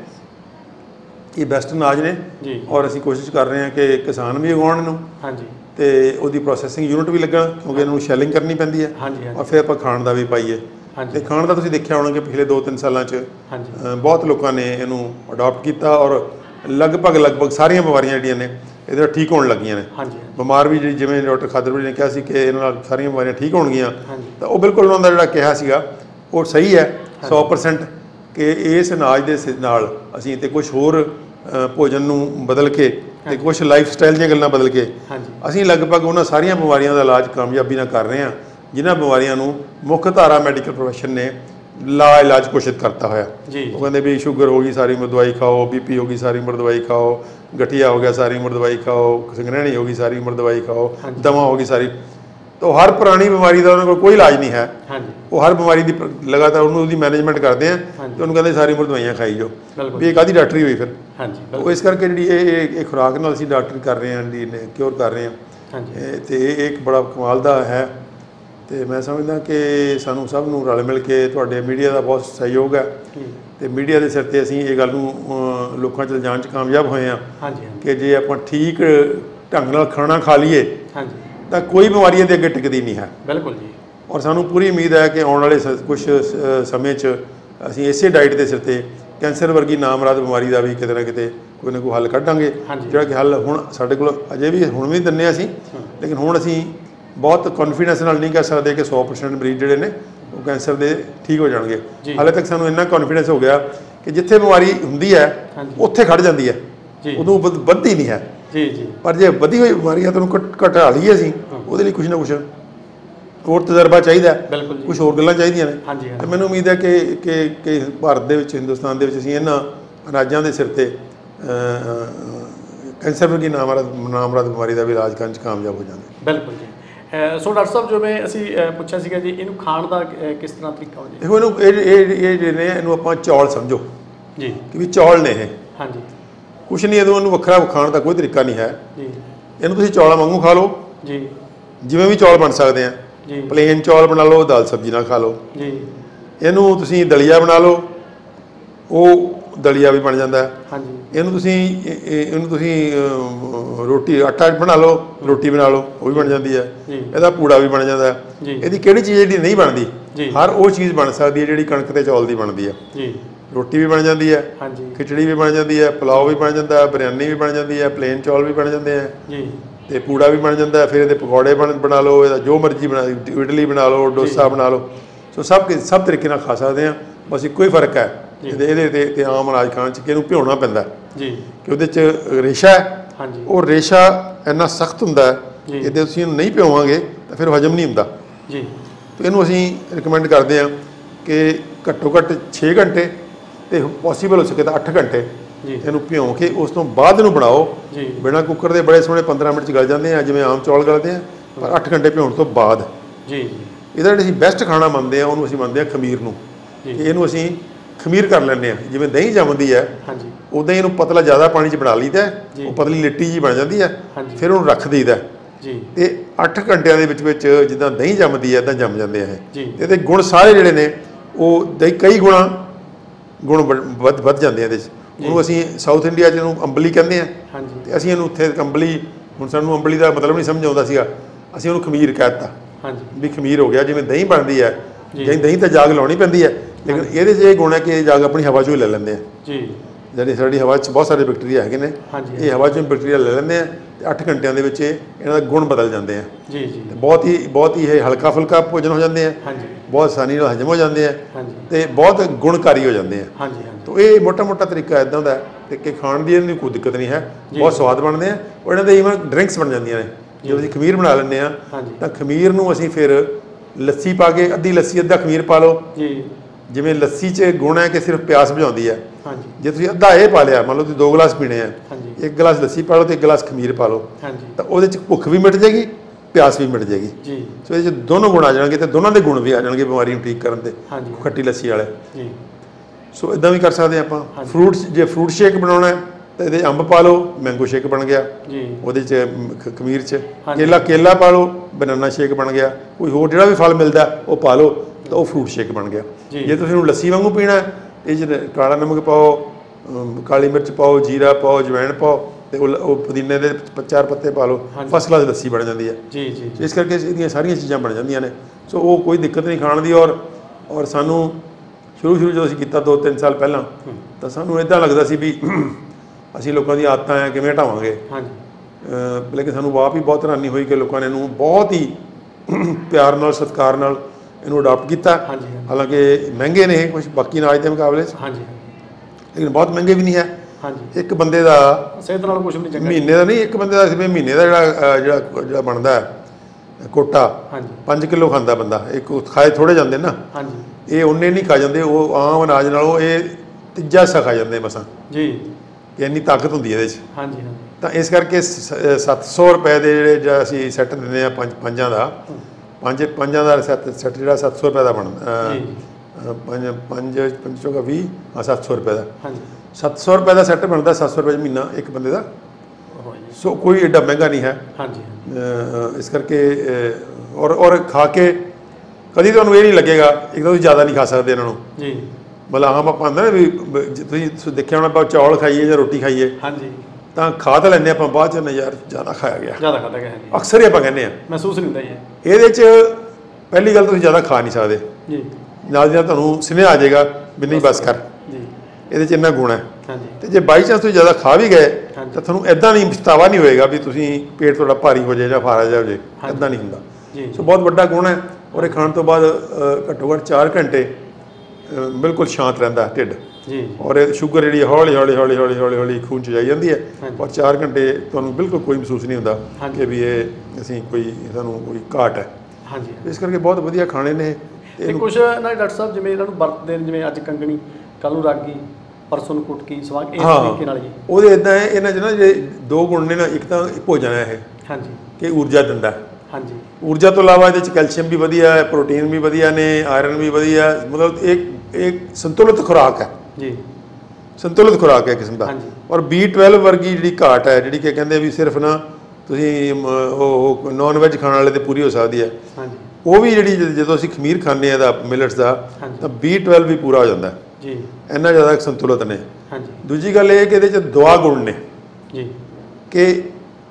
ਇਹ ਬੈਸਟ ਅਨਾਜ ਨੇ, ਔਰ ਅਸੀਂ ਕੋਸ਼ਿਸ਼ ਕਰ ਰਹੇ ਹਾਂ ਕਿ ਕਿਸਾਨ ਵੀ ਉਗਾਉਣ ਇਹਨੂੰ, ਤੇ ਉਹਦੀ ਪ੍ਰੋਸੈਸਿੰਗ ਯੂਨਿਟ ਵੀ ਲੱਗਣ, ਕਿਉਂਕਿ ਇਹਨੂੰ ਸ਼ੈਲਿੰਗ ਕਰਨੀ ਪੈਂਦੀ ਹੈ, ਔਰ ਫਿਰ ਆਪਾਂ ਖਾਣ ਦਾ ਵੀ ਪਾਈਏ। ਤੇ ਖਾਣ ਦਾ ਤੁਸੀਂ ਦੇਖਿਆ ਹੋਣਾ ਕਿ ਪਿਛਲੇ 2-3 ਸਾਲਾਂ 'ਚ ਬਹੁਤ ਲੋਕਾਂ ਨੇ ਇਹਨੂੰ ਅਡਾਪਟ ਕੀਤਾ, ਔਰ ਲਗਭਗ ਸਾਰੀਆਂ ਬਿਮਾਰੀਆਂ ਜਿਹੜੀਆਂ ਨੇ ਇਹਦੇ ਨਾਲ ਠੀਕ ਹੋਣ ਲੱਗੀਆਂ ਨੇ। ਬਿਮਾਰ ਵੀ ਜਿਵੇਂ ਡਾਕਟਰ ਖਾਦਰਪੁਰੀ ਨੇ ਕਿਹਾ ਸੀ ਕਿ ਇਹਨਾਂ ਨਾਲ ਸਾਰੀਆਂ ਬਿਮਾਰੀਆਂ ਠੀਕ ਹੋਣਗੀਆਂ, ਤਾਂ ਉਹ ਬਿਲਕੁਲ ਉਹਨਾਂ ਦਾ ਜਿਹੜਾ ਕਿਹਾ ਸੀਗਾ ਉਹ ਸਹੀ ਹੈ 100%, ਕਿ ਇਸ ਅਨਾਜ ਦੇ ਨਾਲ ਅਸੀਂ ਤੇ ਕੁਝ ਹੋਰ ਭੋਜਨ ਨੂੰ ਬਦਲ ਕੇ ਤੇ ਕੁਝ ਲਾਈਫ ਸਟਾਈਲ ਦੀਆਂ ਗੱਲਾਂ ਬਦਲ ਕੇ ਅਸੀਂ ਲਗਭਗ ਉਹਨਾਂ ਸਾਰੀਆਂ ਬਿਮਾਰੀਆਂ ਦਾ ਇਲਾਜ ਕਾਮਯਾਬੀ ਨਾਲ ਕਰ ਰਹੇ ਹਾਂ, ਜਿਨ੍ਹਾਂ ਬਿਮਾਰੀਆਂ ਨੂੰ ਮੁੱਖ ਧਾਰਾ ਮੈਡੀਕਲ ਪ੍ਰੋਫੈਸ਼ਨ ਨੇ ਲਾ ਇਲਾਜ ਘੋਸ਼ਿਤ ਕਰਤਾ ਹੋਇਆ। ਉਹ ਕਹਿੰਦੇ ਵੀ ਸ਼ੂਗਰ ਹੋ ਗਈ ਸਾਰੀ ਉਮਰ ਦਵਾਈ ਖਾਓ, BP ਹੋ ਗਈ ਸਾਰੀ ਉਮਰ ਦਵਾਈ ਖਾਓ, ਗਠੀਆ ਹੋ ਗਿਆ ਸਾਰੀ ਉਮਰ ਦਵਾਈ ਖਾਓ, ਸੰਗ੍ਰਹਿਣੀ ਹੋ ਗਈ ਸਾਰੀ ਉਮਰ ਦਵਾਈ ਖਾਓ, ਦਮਾ ਹੋ ਗਈ ਸਾਰੀ। ਤਾਂ ਹਰ ਪੁਰਾਣੀ ਬਿਮਾਰੀ ਦਾ ਉਹਨਾਂ ਕੋਲ ਕੋਈ ਇਲਾਜ ਨਹੀਂ ਹੈ। ਉਹ ਹਰ ਬਿਮਾਰੀ ਦੀ ਲਗਾਤਾਰ ਉਹਦੀ ਮੈਨੇਜਮੈਂਟ ਕਰਦੇ ਆ, ਤੇ ਉਹਨੂੰ ਕਹਿੰਦੇ ਸਾਰੀ ਉਮਰ ਦਵਾਈਆਂ ਖਾਈ ਜਾਓ, ਵੀ ਇਹ ਕਾਹਦੀ ਡਾਕਟਰੀ ਹੋਈ ਫਿਰ। ਉਹ ਇਸ ਕਰਕੇ ਜਿਹੜੀ ਇਹ ਖੁਰਾਕ ਨਾਲ ਅਸੀਂ ਡਾਕਟਰੀ ਕਰ ਰਹੇ ਹਾਂ, ਜਿਹੜੀ ਕਿਉਰ ਕਰ ਰਹੇ ਹਾਂ, ਤੇ ਇਹ ਇੱਕ ਬੜਾ ਕਮਾਲ ਦਾ ਹੈ। ਤੇ ਮੈਂ ਸਮਝਦਾ ਕਿ ਸਾਨੂੰ ਸਭ ਨੂੰ ਰਲ ਮਿਲ ਕੇ, ਤੁਹਾਡੇ ਮੀਡੀਆ ਦਾ ਬਹੁਤ ਸਹਿਯੋਗ ਹੈ, ਤੇ ਮੀਡੀਆ ਦੇ ਸਿਰ 'ਤੇ ਅਸੀਂ ਇਹ ਗੱਲ ਨੂੰ ਲੋਕਾਂ 'ਚ ਲਿਜਾਣ 'ਚ ਕਾਮਯਾਬ ਹੋਏ ਹਾਂ ਕਿ ਜੇ ਆਪਾਂ ਠੀਕ ਢੰਗ ਨਾਲ ਖਾਣਾ ਖਾ ਲਈਏ ਤਾਂ ਕੋਈ ਬਿਮਾਰੀ ਦੇ ਅੱਗੇ ਟਿਕਦੀ ਨਹੀਂ ਹੈ। ਬਿਲਕੁਲ ਜੀ। ਔਰ ਸਾਨੂੰ ਪੂਰੀ ਉਮੀਦ ਹੈ ਕਿ ਆਉਣ ਵਾਲੇ ਕੁਝ ਸਮੇਂ 'ਚ ਅਸੀਂ ਇਸੇ ਡਾਈਟ ਦੇ ਸਿਰ 'ਤੇ ਕੈਂਸਰ ਵਰਗੀ ਨਾਮਰਾਦ ਬਿਮਾਰੀ ਦਾ ਵੀ ਕਿਤੇ ਨਾ ਕਿਤੇ ਕੋਈ ਨਾ ਕੋਈ ਹੱਲ ਕੱਢਾਂਗੇ, ਜਿਹੜਾ ਕਿ ਹੱਲ ਹੁਣ ਸਾਡੇ ਕੋਲ ਅਜੇ ਵੀ ਹੁਣ ਵੀ ਦਿੰਦੇ ਹਾਂ ਅਸੀਂ, ਲੇਕਿਨ ਹੁਣ ਅਸੀਂ ਬਹੁਤ ਕੌਨਫੀਡੈਂਸ ਨਾਲ ਨਹੀਂ ਕਹਿ ਸਕਦੇ ਕਿ 100% ਮਰੀਜ਼ ਜਿਹੜੇ ਨੇ ਉਹ ਕੈਂਸਰ ਦੇ ਠੀਕ ਹੋ ਜਾਣਗੇ। ਹਾਲੇ ਤੱਕ ਸਾਨੂੰ ਇੰਨਾ ਕੌਨਫੀਡੈਂਸ ਹੋ ਗਿਆ ਕਿ ਜਿੱਥੇ ਬਿਮਾਰੀ ਹੁੰਦੀ ਹੈ ਉੱਥੇ ਖੜ ਜਾਂਦੀ ਹੈ, ਉਦੋਂ ਵੱਧਦੀ ਨਹੀਂ ਹੈ। ਪਰ ਜੇ ਵਧੀ ਹੋਈ ਬਿਮਾਰੀਆਂ ਤੁਹਾਨੂੰ ਘਟਾ ਲਈਏ ਅਸੀਂ, ਉਹਦੇ ਲਈ ਕੁਛ ਨਾ ਕੁਛ ਹੋਰ ਤਜਰਬਾ ਚਾਹੀਦਾ, ਕੁਛ ਹੋਰ ਗੱਲਾਂ ਚਾਹੀਦੀਆਂ ਨੇ। ਤੇ ਮੈਨੂੰ ਉਮੀਦ ਹੈ ਕਿ ਭਾਰਤ ਦੇ ਵਿੱਚ, ਹਿੰਦੁਸਤਾਨ ਦੇ ਵਿੱਚ ਅਸੀਂ ਇਹਨਾਂ ਅਨਾਜਾਂ ਦੇ ਸਿਰ 'ਤੇ ਕੈਂਸਰ ਵਰਗੀ ਨਾਮਰਾਦ ਬਿਮਾਰੀ ਦਾ ਵੀ ਇਲਾਜ ਕਰਨ 'ਚ ਕਾਮਯਾਬ ਹੋ ਜਾਂਦੇ। ਬਿਲਕੁਲ ਜੀ। ਸੋ ਡਾਕਟਰ ਸਾਹਿਬ, ਜਿਵੇਂ ਅਸੀਂ ਪੁੱਛਿਆ ਸੀਗਾ ਜੀ, ਇਹਨੂੰ ਖਾਣ ਦਾ ਕਿਸ ਤਰ੍ਹਾਂ ਤਰੀਕਾ ਹੋ ਜਾਏ? ਦੇਖੋ, ਇਹਨੂੰ ਇਹ ਜਿਹੜੇ ਨੇ, ਇਹਨੂੰ ਆਪਾਂ ਚੌਲ ਸਮਝੋ ਜੀ, ਕਿ ਵੀ ਚੌਲ ਨੇ ਇਹ। ਕੁਛ ਨਹੀਂ, ਇਹਨੂੰ ਵੱਖਰਾ ਖਾਣ ਦਾ ਕੋਈ ਤਰੀਕਾ ਨਹੀਂ ਹੈ। ਇਹਨੂੰ ਤੁਸੀਂ ਚੌਲਾਂ ਵਾਂਗੂ ਖਾ ਲਓ ਜੀ, ਜਿਵੇਂ ਵੀ ਚੌਲ ਬਣ ਸਕਦੇ ਆ। ਪਲੇਨ ਚੌਲ ਬਣਾ ਲਓ, ਦਾਲ ਸਬਜ਼ੀ ਨਾਲ ਖਾ ਲਓ ਜੀ। ਇਹਨੂੰ ਤੁਸੀਂ ਦਲੀਆ ਬਣਾ ਲਓ, ਉਹ ਦਲੀਆ ਵੀ ਬਣ ਜਾਂਦਾ। ਇਹਨੂੰ ਤੁਸੀਂ ਰੋਟੀ ਆਟਾ ਬਣਾ ਲਓ, ਰੋਟੀ ਬਣਾ ਲਓ, ਉਹ ਵੀ ਬਣ ਜਾਂਦੀ ਹੈ। ਇਹਦਾ ਪੂੜਾ ਵੀ ਬਣ ਜਾਂਦਾ। ਇਹਦੀ ਕਿਹੜੀ ਚੀਜ਼ ਜਿਹੜੀ ਨਹੀਂ ਬਣਦੀ? ਹਰ ਉਹ ਚੀਜ਼ ਬਣ ਸਕਦੀ ਹੈ ਜਿਹੜੀ ਕਣਕ ਤੇ ਚੌਲ ਦੀ ਬਣਦੀ ਹੈ। ਰੋਟੀ ਵੀ ਬਣ ਜਾਂਦੀ ਹੈ, ਖਿਚੜੀ ਵੀ ਬਣ ਜਾਂਦੀ ਹੈ, ਪੁਲਾਓ ਵੀ ਬਣ ਜਾਂਦਾ, ਬਿਰਿਆਨੀ ਵੀ ਬਣ ਜਾਂਦੀ ਹੈ, ਪਲੇਨ ਚੌਲ ਵੀ ਬਣ ਜਾਂਦੇ ਹੈ, ਤੇ ਪੂੜਾ ਵੀ ਬਣ ਜਾਂਦਾ। ਫਿਰ ਇਹਦੇ ਪਕੌੜੇ ਬਣਾ ਲਓ, ਇਹਦਾ ਜੋ ਮਰਜ਼ੀ ਇਡਲੀ ਬਣਾ ਲਓ, ਡੋਸਾ ਬਣਾ ਲਓ। ਸੋ ਸਭ ਤਰੀਕੇ ਨਾਲ ਖਾ ਸਕਦੇ ਹਾਂ। ਬਸ ਇੱਕੋ ਹੀ ਫਰਕ ਹੈ ਇਹਦੇ ਤੇ ਆਮ ਅਨਾਜ ਖਾਣ 'ਚ, ਕਿ ਇਹਨੂੰ ਭਿਉਣਾ ਪੈਂਦਾ ਜੀ, ਕਿ ਉਹਦੇ 'ਚ ਰੇਸ਼ਾ ਹੈ। ਉਹ ਰੇਸ਼ਾ ਇੰਨਾ ਸਖਤ ਹੁੰਦਾ ਹੈ ਕਿ ਜੇ ਤੁਸੀਂ ਇਹਨੂੰ ਨਹੀਂ ਭਿਓਵਾਂਗੇ ਤਾਂ ਫਿਰ ਹਜਮ ਨਹੀਂ ਹੁੰਦਾ ਜੀ। ਤੇ ਇਹਨੂੰ ਅਸੀਂ ਰਿਕਮੈਂਡ ਕਰਦੇ ਹਾਂ ਕਿ ਘੱਟੋ ਘੱਟ 6 ਘੰਟੇ, ਤੇ ਪੋਸੀਬਲ ਹੋ ਸਕੇ ਤਾਂ 8 ਘੰਟੇ ਇਹਨੂੰ ਭਿਉਂ ਕੇ ਉਸ ਤੋਂ ਬਾਅਦ ਇਹਨੂੰ ਬਣਾਓ। ਬਿਨਾਂ ਕੁੱਕਰ ਦੇ ਬੜੇ ਸੋਹਣੇ 15 ਮਿੰਟ 'ਚ ਗਲ ਜਾਂਦੇ ਆ, ਜਿਵੇਂ ਆਮ ਚੌਲ ਗਲਦੇ ਆ, ਪਰ 8 ਘੰਟੇ ਭਿਉਣ ਤੋਂ ਬਾਅਦ ਜੀ। ਇਹਦਾ ਜਿਹੜਾ ਅਸੀਂ ਬੈਸਟ ਖਾਣਾ ਮੰਨਦੇ ਹਾਂ, ਉਹਨੂੰ ਅਸੀਂ ਮੰਨਦੇ ਹਾਂ ਖਮੀਰ ਨੂੰ। ਇਹਨੂੰ ਅਸੀਂ ਖਮੀਰ ਕਰ ਲੈਂਦੇ ਹਾਂ, ਜਿਵੇਂ ਦਹੀਂ ਜੰਮਦੀ ਹੈ ਉੱਦਾਂ ਹੀ ਇਹਨੂੰ ਪਤਲਾ ਜ਼ਿਆਦਾ ਪਾਣੀ 'ਚ ਬਣਾ ਲਈਦਾ, ਉਹ ਪਤਲੀ ਲਿੱਟੀ ਜੀ ਬਣ ਜਾਂਦੀ ਹੈ। ਫਿਰ ਉਹਨੂੰ ਰੱਖ ਦਈਦਾ, ਤੇ 8 ਘੰਟਿਆਂ ਦੇ ਵਿੱਚ ਜਿੱਦਾਂ ਦਹੀਂ ਜੰਮਦੀ ਹੈ ਇੱਦਾਂ ਜੰਮ ਜਾਂਦੇ ਆ ਇਹ। ਇਹਦੇ ਗੁਣ ਸਾਰੇ ਜਿਹੜੇ ਨੇ ਉਹ ਕਈ ਗੁਣ ਵੱਧ ਜਾਂਦੇ ਆ ਇਹਦੇ 'ਚ। ਉਹਨੂੰ ਅਸੀਂ ਸਾਊਥ ਇੰਡੀਆ 'ਚ ਇਹਨੂੰ ਅੰਬਲੀ ਕਹਿੰਦੇ ਆ ਹਾਂਜੀ ਤੇ ਅਸੀਂ ਇਹਨੂੰ ਉੱਥੇ ਅੰਬਲੀ, ਹੁਣ ਸਾਨੂੰ ਅੰਬਲੀ ਦਾ ਮਤਲਬ ਨਹੀਂ ਸਮਝ ਆਉਂਦਾ ਸੀਗਾ, ਅਸੀਂ ਉਹਨੂੰ ਖਮੀਰ ਕਹਿ ਦਿੱਤਾ ਹਾਂਜੀ ਵੀ ਖਮੀਰ ਹੋ ਗਿਆ। ਜਿਵੇਂ ਦਹੀਂ ਬਣਦੀ ਹੈ, ਦਹੀਂ ਤਾਂ ਜਾਗ ਲਾਉਣੀ ਪੈਂਦੀ ਹੈ, ਲੇਕਿਨ ਇਹਦੇ 'ਚ ਇਹ ਗੁਣ ਹੈ ਕਿ ਇਹ ਜਾਗ ਆਪਣੀ ਹਵਾ 'ਚੋਂ ਹੀ ਲੈ ਲੈਂਦੇ ਆ ਜੀ। ਜਿਹੜੀ ਸਾਡੀ ਹਵਾ 'ਚ ਬਹੁਤ ਸਾਰੇ ਬੈਕਟੀਰੀਆ ਹੈਗੇ ਨੇ, ਇਹ ਹਵਾ 'ਚੋਂ ਬੈਕਟੀਰੀਆ ਲੈ ਲੈਂਦੇ ਆ ਤੇ 8 ਘੰਟਿਆਂ ਦੇ ਵਿੱਚ ਇਹਨਾਂ ਦਾ ਗੁਣ ਬਦਲ ਜਾਂਦੇ ਆ ਜੀ ਜੀ। ਬਹੁਤ ਹੀ ਇਹ ਹਲਕਾ ਫੁਲਕਾ ਭੋਜਨ ਹੋ ਜਾਂਦੇ ਆ, ਬਹੁਤ ਆਸਾਨੀ ਨਾਲ ਹਜਮ ਹੋ ਜਾਂਦੇ ਆ ਤੇ ਬਹੁਤ ਗੁਣਕਾਰੀ ਹੋ ਜਾਂਦੇ ਆ। ਹਾਂਜੀ ਤਾਂ ਇਹ ਮੋਟਾ ਤਰੀਕਾ ਇਦਾਂ ਦਾ ਤੇ ਕਿ ਖਾਣ ਦੀ ਇਹਨੂੰ ਕੋਈ ਦਿੱਕਤ ਨਹੀਂ ਹੈ, ਬਹੁਤ ਸਵਾਦ ਬਣਦੇ ਆ। ਔਰ ਇਹਨਾਂ ਦੇ ਈਵਨ ਡਰਿੰਕਸ ਬਣ ਜਾਂਦੀਆਂ ਨੇ। ਜਦੋਂ ਅਸੀਂ ਖਮੀਰ ਬਣਾ ਲੈਂਦੇ ਆ ਤਾਂ ਖਮੀਰ ਨੂੰ ਅਸੀਂ ਫਿਰ ਲੱਸੀ ਪਾ ਕੇ, ਅੱਧੀ ਲੱਸੀ ਅੱਧਾ ਖਮੀਰ ਪਾ ਲਓ ਜੀ। ਜਿਵੇਂ ਲੱਸੀ 'ਚ ਗੁਣ ਹੈ ਕਿ ਸਿਰਫ ਪਿਆਸ ਬੁਝਾਉਂਦੀ ਹੈ, ਜੇ ਤੁਸੀਂ ਅੱਧਾ ਇਹ ਪਾ ਲਿਆ, ਮੰਨ ਲਓ ਤੁਸੀਂ 2 ਗਲਾਸ ਪੀਣੇ ਆ, 1 ਗਲਾਸ ਲੱਸੀ ਪਾ ਲਓ ਤੇ 1 ਗਲਾਸ ਖਮੀਰ ਪਾ ਲਓ, ਤਾਂ ਉਹਦੇ 'ਚ ਭੁੱਖ ਵੀ ਮਿਟ ਜਾਏਗੀ, ਪਿਆਸ ਵੀ ਮਿਟ ਜਾਏਗੀ ਜੀ। ਸੋ ਇਹਦੇ 'ਚ ਦੋਨੋਂ ਗੁਣ ਆ ਜਾਣਗੇ ਤੇ ਦੋਨਾਂ ਦੇ ਗੁਣ ਵੀ ਆ ਜਾਣਗੇ ਬਿਮਾਰੀ ਨੂੰ ਠੀਕ ਕਰਨ ਤੇ, ਖੱਟੀ ਲੱਸੀ ਵਾਲੇ ਜੀ। ਸੋ ਇਦਾਂ ਵੀ ਕਰ ਸਕਦੇ ਆਪਾਂ। ਫਰੂਟਸ, ਜੇ ਫਰੂਟ ਸ਼ੇਕ ਬਣਾਉਣਾ ਹੈ ਤਾਂ ਇਹਦੇ ਅੰਬ ਪਾ ਲਓ, ਮੈਂਗੋ ਸ਼ੇਕ ਬਣ ਗਿਆ ਜੀ। ਉਹਦੇ 'ਚ ਖਮੀਰ 'ਚ ਕੇਲਾ ਪਾ ਲਓ, ਬਨਾਨਾ ਸ਼ੇਕ ਬਣ ਗਿਆ। ਕੋਈ ਹੋਰ ਜਿਹੜਾ ਵੀ ਫਲ ਮਿਲਦਾ ਉਹ ਪਾ ਲਓ ਤਾਂ ਉਹ ਫਰੂਟ ਸ਼ੇਕ ਬਣ ਗਿਆ। ਜੇ ਤੁਸੀਂ ਉਹਨੂੰ ਲੱਸੀ ਵਾਂਗੂ ਪੀਣਾ, ਇਹ 'ਚ ਕਾਲਾ ਨਮਕ ਪਾਓ, ਕਾਲੀ ਮਿਰਚ ਪਾਓ, ਜੀਰਾ ਪਾਓ, ਜਵੈਣ ਪਾਓ ਤੇ ਉਹ ਪੁਦੀਨੇ ਦੇ 4 ਪੱਤੇ ਪਾ ਲਓ, ਫਸਟ ਕਲਾਸ ਲੱਸੀ ਬਣ ਜਾਂਦੀ ਹੈ ਜੀ ਜੀ। ਇਸ ਕਰਕੇ ਇਹਦੀਆਂ ਸਾਰੀਆਂ ਚੀਜ਼ਾਂ ਬਣ ਜਾਂਦੀਆਂ ਨੇ। ਸੋ ਉਹ ਕੋਈ ਦਿੱਕਤ ਨਹੀਂ ਖਾਣ ਦੀ। ਔਰ ਸਾਨੂੰ ਸ਼ੁਰੂ ਜਦੋਂ ਅਸੀਂ ਕੀਤਾ 2-3 ਸਾਲ ਪਹਿਲਾਂ, ਤਾਂ ਸਾਨੂੰ ਇੱਦਾਂ ਲੱਗਦਾ ਸੀ ਵੀ ਅਸੀਂ ਲੋਕਾਂ ਦੀਆਂ ਆਦਤਾਂ ਆ ਕਿਵੇਂ ਹਟਾਵਾਂਗੇ। ਲੇਕਿਨ ਸਾਨੂੰ ਆਪ ਹੀ ਬਹੁਤ ਹੈਰਾਨੀ ਹੋਈ ਕਿ ਲੋਕਾਂ ਨੇ ਇਹਨੂੰ ਬਹੁਤ ਹੀ ਪਿਆਰ ਨਾਲ, ਸਤਿਕਾਰ ਨਾਲ ਇਹਨੂੰ ਅਡਾਪਟ ਕੀਤਾ। ਹਾਲਾਂਕਿ ਮਹਿੰਗੇ ਨੇ ਕੁਝ ਬਾਕੀ ਅਨਾਜ ਦੇ ਮੁਕਾਬਲੇ 'ਚ, ਲੇਕਿਨ ਬਹੁਤ ਮਹਿੰਗੇ ਵੀ ਨਹੀਂ ਹੈ। ਇੱਕ ਬੰਦੇ ਦਾ ਸਿਹਤ ਨਾਲ ਕੁਝ ਨਹੀਂ ਚੰਗਾ, ਮਹੀਨੇ ਦਾ ਨਹੀਂ, ਇੱਕ ਬੰਦੇ ਦਾ ਮਹੀਨੇ ਦਾ ਜਿਹੜਾ ਬਣਦਾ ਹੈ ਕੋਟਾ, 5 ਕਿਲੋ ਖਾਂਦਾ ਬੰਦਾ। ਇੱਕ ਖਾਏ ਥੋੜੇ ਜਾਂਦੇ ਨਾ, ਇਹ ਉਹਨੇ ਨਹੀਂ ਖਾ ਜਾਂਦੇ, ਉਹ ਆਮ ਅਨਾਜ ਨਾਲੋਂ ਇਹ ਤੀਜਾ ਹਿੱਸਾ ਖਾ ਜਾਂਦੇ ਮਸਾਂ ਜੀ, ਕਿ ਇੰਨੀ ਤਾਕਤ ਹੁੰਦੀ ਇਹਦੇ 'ਚ। ਤਾਂ ਇਸ ਕਰਕੇ 700 ਰੁਪਏ ਦੇ ਜਿਹੜਾ ਅਸੀਂ ਸੈੱਟ ਦਿੰਦੇ ਆ ਪੰਜਾਂ ਦਾ, ਪੰਜਾਂ ਦਾ ਸੈੱਟ ਜਿਹੜਾ 700 ਰੁਪਏ ਦਾ ਬਣਦਾ, 5 ਚੌਕਾ 20, 700 ਰੁਪਏ ਦਾ। 700 ਰੁਪਏ ਦਾ ਸੈੱਟ ਬਣਦਾ, 700 ਰੁਪਏ ਮਹੀਨਾ ਇੱਕ ਬੰਦੇ ਦਾ। ਸੋ ਕੋਈ ਐਡਾ ਮਹਿੰਗਾ ਨਹੀਂ ਹੈ। ਇਸ ਕਰਕੇ ਔਰ ਖਾ ਕੇ ਕਦੀ ਤੁਹਾਨੂੰ ਇਹ ਨਹੀਂ ਲੱਗੇਗਾ ਇੱਕ ਤਾਂ ਤੁਸੀਂ ਜ਼ਿਆਦਾ ਨਹੀਂ ਖਾ ਸਕਦੇ ਇਹਨਾਂ ਨੂੰ ਜੀ। ਮਤਲਬ ਆਮ ਆਪਾਂ ਆਉਂਦਾ ਨਾ ਵੀ ਤੁਸੀਂ ਦੇਖਿਆ ਹੋਣਾ, ਆਪਾਂ ਚੌਲ ਖਾਈਏ ਜਾਂ ਰੋਟੀ ਖਾਈਏ ਤਾਂ ਖਾ ਤਾਂ ਲੈਂਦੇ ਆਪਾਂ, ਬਾਅਦ 'ਚ ਨਾ ਯਾਰ ਜ਼ਿਆਦਾ ਖਾਇਆ ਗਿਆ, ਜ਼ਿਆਦਾ ਖਾਧਾ ਗਿਆ, ਅਕਸਰ ਹੀ ਆਪਾਂ ਕਹਿੰਦੇ ਆ, ਮਹਿਸੂਸ ਨਹੀਂ ਹੁੰਦਾ ਜੀ। ਇਹਦੇ 'ਚ ਪਹਿਲੀ ਗੱਲ ਤੁਸੀਂ ਜ਼ਿਆਦਾ ਖਾ ਨਹੀਂ ਸਕਦੇ ਜੀ, ਨਾਲ ਦੀ ਨਾਲ ਤੁਹਾਨੂੰ ਸੁਨੇਹਾ ਆ ਜਾਏਗਾ ਵੀ ਨਹੀਂ ਬਸ ਕਰ ਜੀ, ਇਹਦੇ 'ਚ ਇੰਨਾ ਗੁਣ ਹੈ। ਤੇ ਜੇ ਬਾਈ ਚਾਂਸ ਤੁਸੀਂ ਜ਼ਿਆਦਾ ਖਾ ਵੀ ਗਏ ਤਾਂ ਤੁਹਾਨੂੰ ਇੱਦਾਂ ਨਹੀਂ, ਪਛਤਾਵਾ ਨਹੀਂ ਹੋਏਗਾ ਵੀ ਤੁਸੀਂ ਪੇਟ ਤੁਹਾਡਾ ਭਾਰੀ ਹੋ ਜਾਏ ਜਾਂ ਭਾਰਾ ਜਿਹਾ ਹੋ ਜਾਏ, ਇੱਦਾਂ ਨਹੀਂ ਹੁੰਦਾ। ਸੋ ਬਹੁਤ ਵੱਡਾ ਗੁਣ ਹੈ। ਔਰ ਇਹ ਖਾਣ ਤੋਂ ਬਾਅਦ ਘੱਟੋ ਘੱਟ 4 ਘੰਟੇ ਬਿਲਕੁਲ ਸ਼ਾਂਤ ਰਹਿੰਦਾ ਢਿੱਡ ਜੀ। ਔਰ ਇਹ ਸ਼ੂਗਰ ਜਿਹੜੀ ਹੌਲੀ ਖੂਨ 'ਚ ਜਾਈ ਜਾਂਦੀ ਹੈ, ਔਰ 4 ਘੰਟੇ ਤੁਹਾਨੂੰ ਬਿਲਕੁਲ ਕੋਈ ਮਹਿਸੂਸ ਨਹੀਂ ਹੁੰਦਾ ਕਿ ਵੀ ਇਹ ਅਸੀਂ ਸਾਨੂੰ ਕੋਈ ਘਾਟ ਹੈ। ਇਸ ਕਰਕੇ ਬਹੁਤ ਵਧੀਆ ਖਾਣੇ ਨੇ। ਤੇ ਕੁਛ ਨਾ ਡਾਕਟਰ ਸਾਹਿਬ, ਜਿਵੇਂ ਇਹਨਾਂ ਨੂੰ ਵਰਤਦੇ ਨੇ, ਜਿਵੇਂ ਅੱਜ ਕੰਗਣੀ, ਕੱਲ੍ਹ ਨੂੰ ਰਾਗੀ, ਪਰਸੋਂ ਨੂੰ ਕੁਟਕੀ, ਸਵਾਗ, ਇਸ ਤਰੀਕੇ ਨਾਲ ਜੀ। ਉਹਦੇ ਇੱਦਾਂ ਹੈ, ਇਹਨਾਂ 'ਚ ਨਾ ਜਿਹੜੇ 2 ਗੁਣ ਨੇ ਨਾ, ਇੱਕ ਤਾਂ ਭੋਜਨ ਹੈ ਇਹ ਕਿ ਊਰਜਾ ਦਿੰਦਾ। ਊਰਜਾ ਤੋਂ ਇਲਾਵਾ ਇਹਦੇ 'ਚ ਕੈਲਸ਼ੀਅਮ ਵੀ ਵਧੀਆ ਹੈ, ਪ੍ਰੋਟੀਨ ਵੀ ਵਧੀਆ ਨੇ, ਆਇਰਨ ਵੀ ਵਧੀਆ, ਮਤਲਬ ਇੱਕ ਸੰਤੁਲਿਤ ਖੁਰਾਕ ਹੈ ਜੀ, ਸੰਤੁਲਿਤ ਖੁਰਾਕ ਹੈ ਕਿਸਮ ਦਾ। ਔਰ B12 ਵਰਗੀ ਜਿਹੜੀ ਘਾਟ ਹੈ, ਜਿਹੜੀ ਕਿ ਕਹਿੰਦੇ ਵੀ ਸਿਰਫ ਨਾ ਤੁਸੀਂ ਉਹ ਨੌਨ ਵੈਜ ਖਾਣ ਵਾਲੇ ਤੇ ਪੂਰੀ ਹੋ ਸਕਦੀ ਹੈ, ਉਹ ਵੀ ਜਿਹੜੀ ਜਦੋਂ ਅਸੀਂ ਖਮੀਰ ਖਾਂਦੇ ਹਾਂ ਇਹਦਾ ਮਿਲਟਸ ਦਾ, ਤਾਂ B12 ਵੀ ਪੂਰਾ ਹੋ ਜਾਂਦਾ ਜੀ, ਇੰਨਾ ਜ਼ਿਆਦਾ ਸੰਤੁਲਿਤ ਨੇ। ਦੂਜੀ ਗੱਲ ਇਹ ਕਿ ਇਹਦੇ 'ਚ ਦਵਾ ਗੁਣ ਨੇ ਜੀ, ਕਿ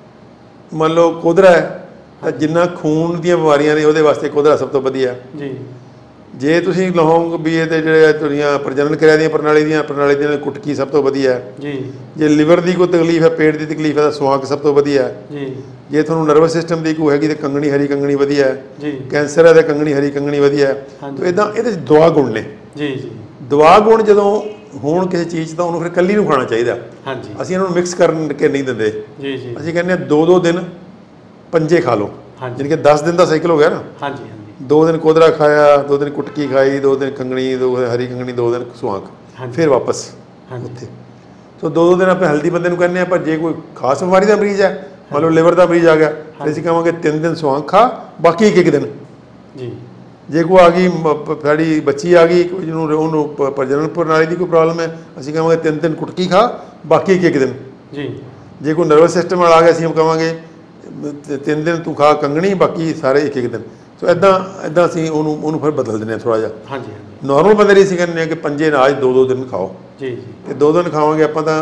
ਮੰਨ ਲਓ ਕੋਧਰਾ ਹੈ ਤਾਂ ਜਿੰਨਾ ਖੂਨ ਦੀਆਂ ਬਿਮਾਰੀਆਂ ਨੇ ਉਹਦੇ ਵਾਸਤੇ ਕੋਧਰਾ ਸਭ ਤੋਂ ਵਧੀਆ ਜੀ। ਜੇ ਤੁਸੀਂ ਲਹੋਂਗੇ ਵੀ ਇਹਦੇ ਜਿਹੜੇ ਤੁਹਾਡੀਆਂ ਪ੍ਰਜਨਨ ਕਿਰਿਆ ਦੀਆਂ ਪ੍ਰਣਾਲੀ ਦੀਆਂ ਕੁਟਕੀ ਸਭ ਤੋਂ ਵਧੀਆ ਹੈ ਜੀ। ਜੇ ਲਿਵਰ ਦੀ ਕੋਈ ਤਕਲੀਫ ਹੈ, ਪੇਟ ਦੀ ਤਕਲੀਫ ਹੈ ਤਾਂ ਸਵਾਂਗ ਸਭ ਤੋਂ ਵਧੀਆ ਹੈ ਜੀ। ਜੇ ਤੁਹਾਨੂੰ ਨਰਵਸ ਸਿਸਟਮ ਦੀ ਕੋਈ ਹੈਗੀ ਤਾਂ ਕੰਗਣੀ, ਹਰੀ ਕੰਗਣੀ ਵਧੀਆ ਹੈ ਜੀ। ਕੈਂਸਰ ਹੈ ਤਾਂ ਕੰਗਣੀ, ਹਰੀ ਕੰਗਣੀ ਵਧੀਆ ਹੈ। ਤਾਂ ਇੱਦਾਂ ਇਹਦੇ 'ਚ ਦਵਾ ਗੁਣ ਨੇ ਜੀ ਜੀ। ਦਵਾ ਗੁਣ ਜਦੋਂ ਹੋਣ ਕਿਸੇ ਚੀਜ਼ ਤਾਂ ਉਹਨੂੰ ਫਿਰ ਇਕੱਲੀ ਨੂੰ ਖਾਣਾ ਚਾਹੀਦਾ। ਅਸੀਂ ਇਹਨਾਂ ਨੂੰ ਮਿਕਸ ਕਰਕੇ ਨਹੀਂ ਦਿੰਦੇ ਜੀ ਜੀ। ਅਸੀਂ ਕਹਿੰਦੇ ਹਾਂ 2-2 ਦਿਨ ਪੰਜੇ ਖਾ ਲਓ, ਜਾਣੀ ਕਿ 10 ਦਿਨ ਦਾ ਸਾਈਕਲ ਹੋ ਗਿਆ ਨਾ। 2 ਦਿਨ ਕੋਧਰਾ ਖਾਇਆ, 2 ਦਿਨ ਕੁਟਕੀ ਖਾਈ, 2 ਦਿਨ ਕੰਗਣੀ, 2 ਦਿਨ ਹਰੀ ਕੰਗਣੀ, 2 ਦਿਨ ਸੁਆਂਗ, ਫਿਰ ਵਾਪਸ ਉੱਥੇ। ਸੋ 2-2 ਦਿਨ ਆਪਾਂ ਹੈਲਦੀ ਬੰਦੇ ਨੂੰ ਕਹਿੰਦੇ ਆ। ਪਰ ਜੇ ਕੋਈ ਖਾਸ ਬਿਮਾਰੀ ਦਾ ਮਰੀਜ਼ ਹੈ, ਮੰਨ ਲਓ ਲਿਵਰ ਦਾ ਮਰੀਜ਼ ਆ ਗਿਆ, ਫਿਰ ਅਸੀਂ ਕਹਾਂਗੇ 3 ਦਿਨ ਸੁਆਂਗ ਖਾ, ਬਾਕੀ ਇੱਕ ਦਿਨ ਜੀ। ਜੇ ਕੋਈ ਆ ਗਈ ਸਾਡੀ ਬੱਚੀ ਆ ਗਈ, ਕੋਈ ਉਹਨੂੰ ਪ੍ਰਜਨਨ ਪ੍ਰਣਾਲੀ ਦੀ ਕੋਈ ਪ੍ਰੋਬਲਮ ਹੈ, ਅਸੀਂ ਕਹਾਂਗੇ 3 ਦਿਨ ਕੁਟਕੀ ਖਾ, ਬਾਕੀ ਇੱਕ ਦਿਨ ਜੀ। ਜੇ ਕੋਈ ਨਰਵਸ ਸਿਸਟਮ ਵਾਲਾ ਆ ਗਿਆ, ਅਸੀਂ ਕਹਾਂਗੇ 3 ਦਿਨ ਤੂੰ ਖਾ ਕੰਗਣੀ, ਬਾਕੀ ਸਾਰੇ ਇੱਕ ਦਿਨ। ਸੋ ਇੱਦਾਂ ਅਸੀਂ ਉਹਨੂੰ ਫਿਰ ਬਦਲ ਦਿੰਦੇ ਹਾਂ ਥੋੜ੍ਹਾ ਜਿਹਾ। ਨੋਰਮਲ ਬੰਦੇ ਲਈ ਅਸੀਂ ਕਹਿੰਦੇ ਹਾਂ ਕਿ ਪੰਜੇ ਅਨਾਜ 2-2 ਦਿਨ ਖਾਓ ਜੀ ਜੀ ਤੇ 2 ਦਿਨ ਖਾਵਾਂਗੇ ਆਪਾਂ ਤਾਂ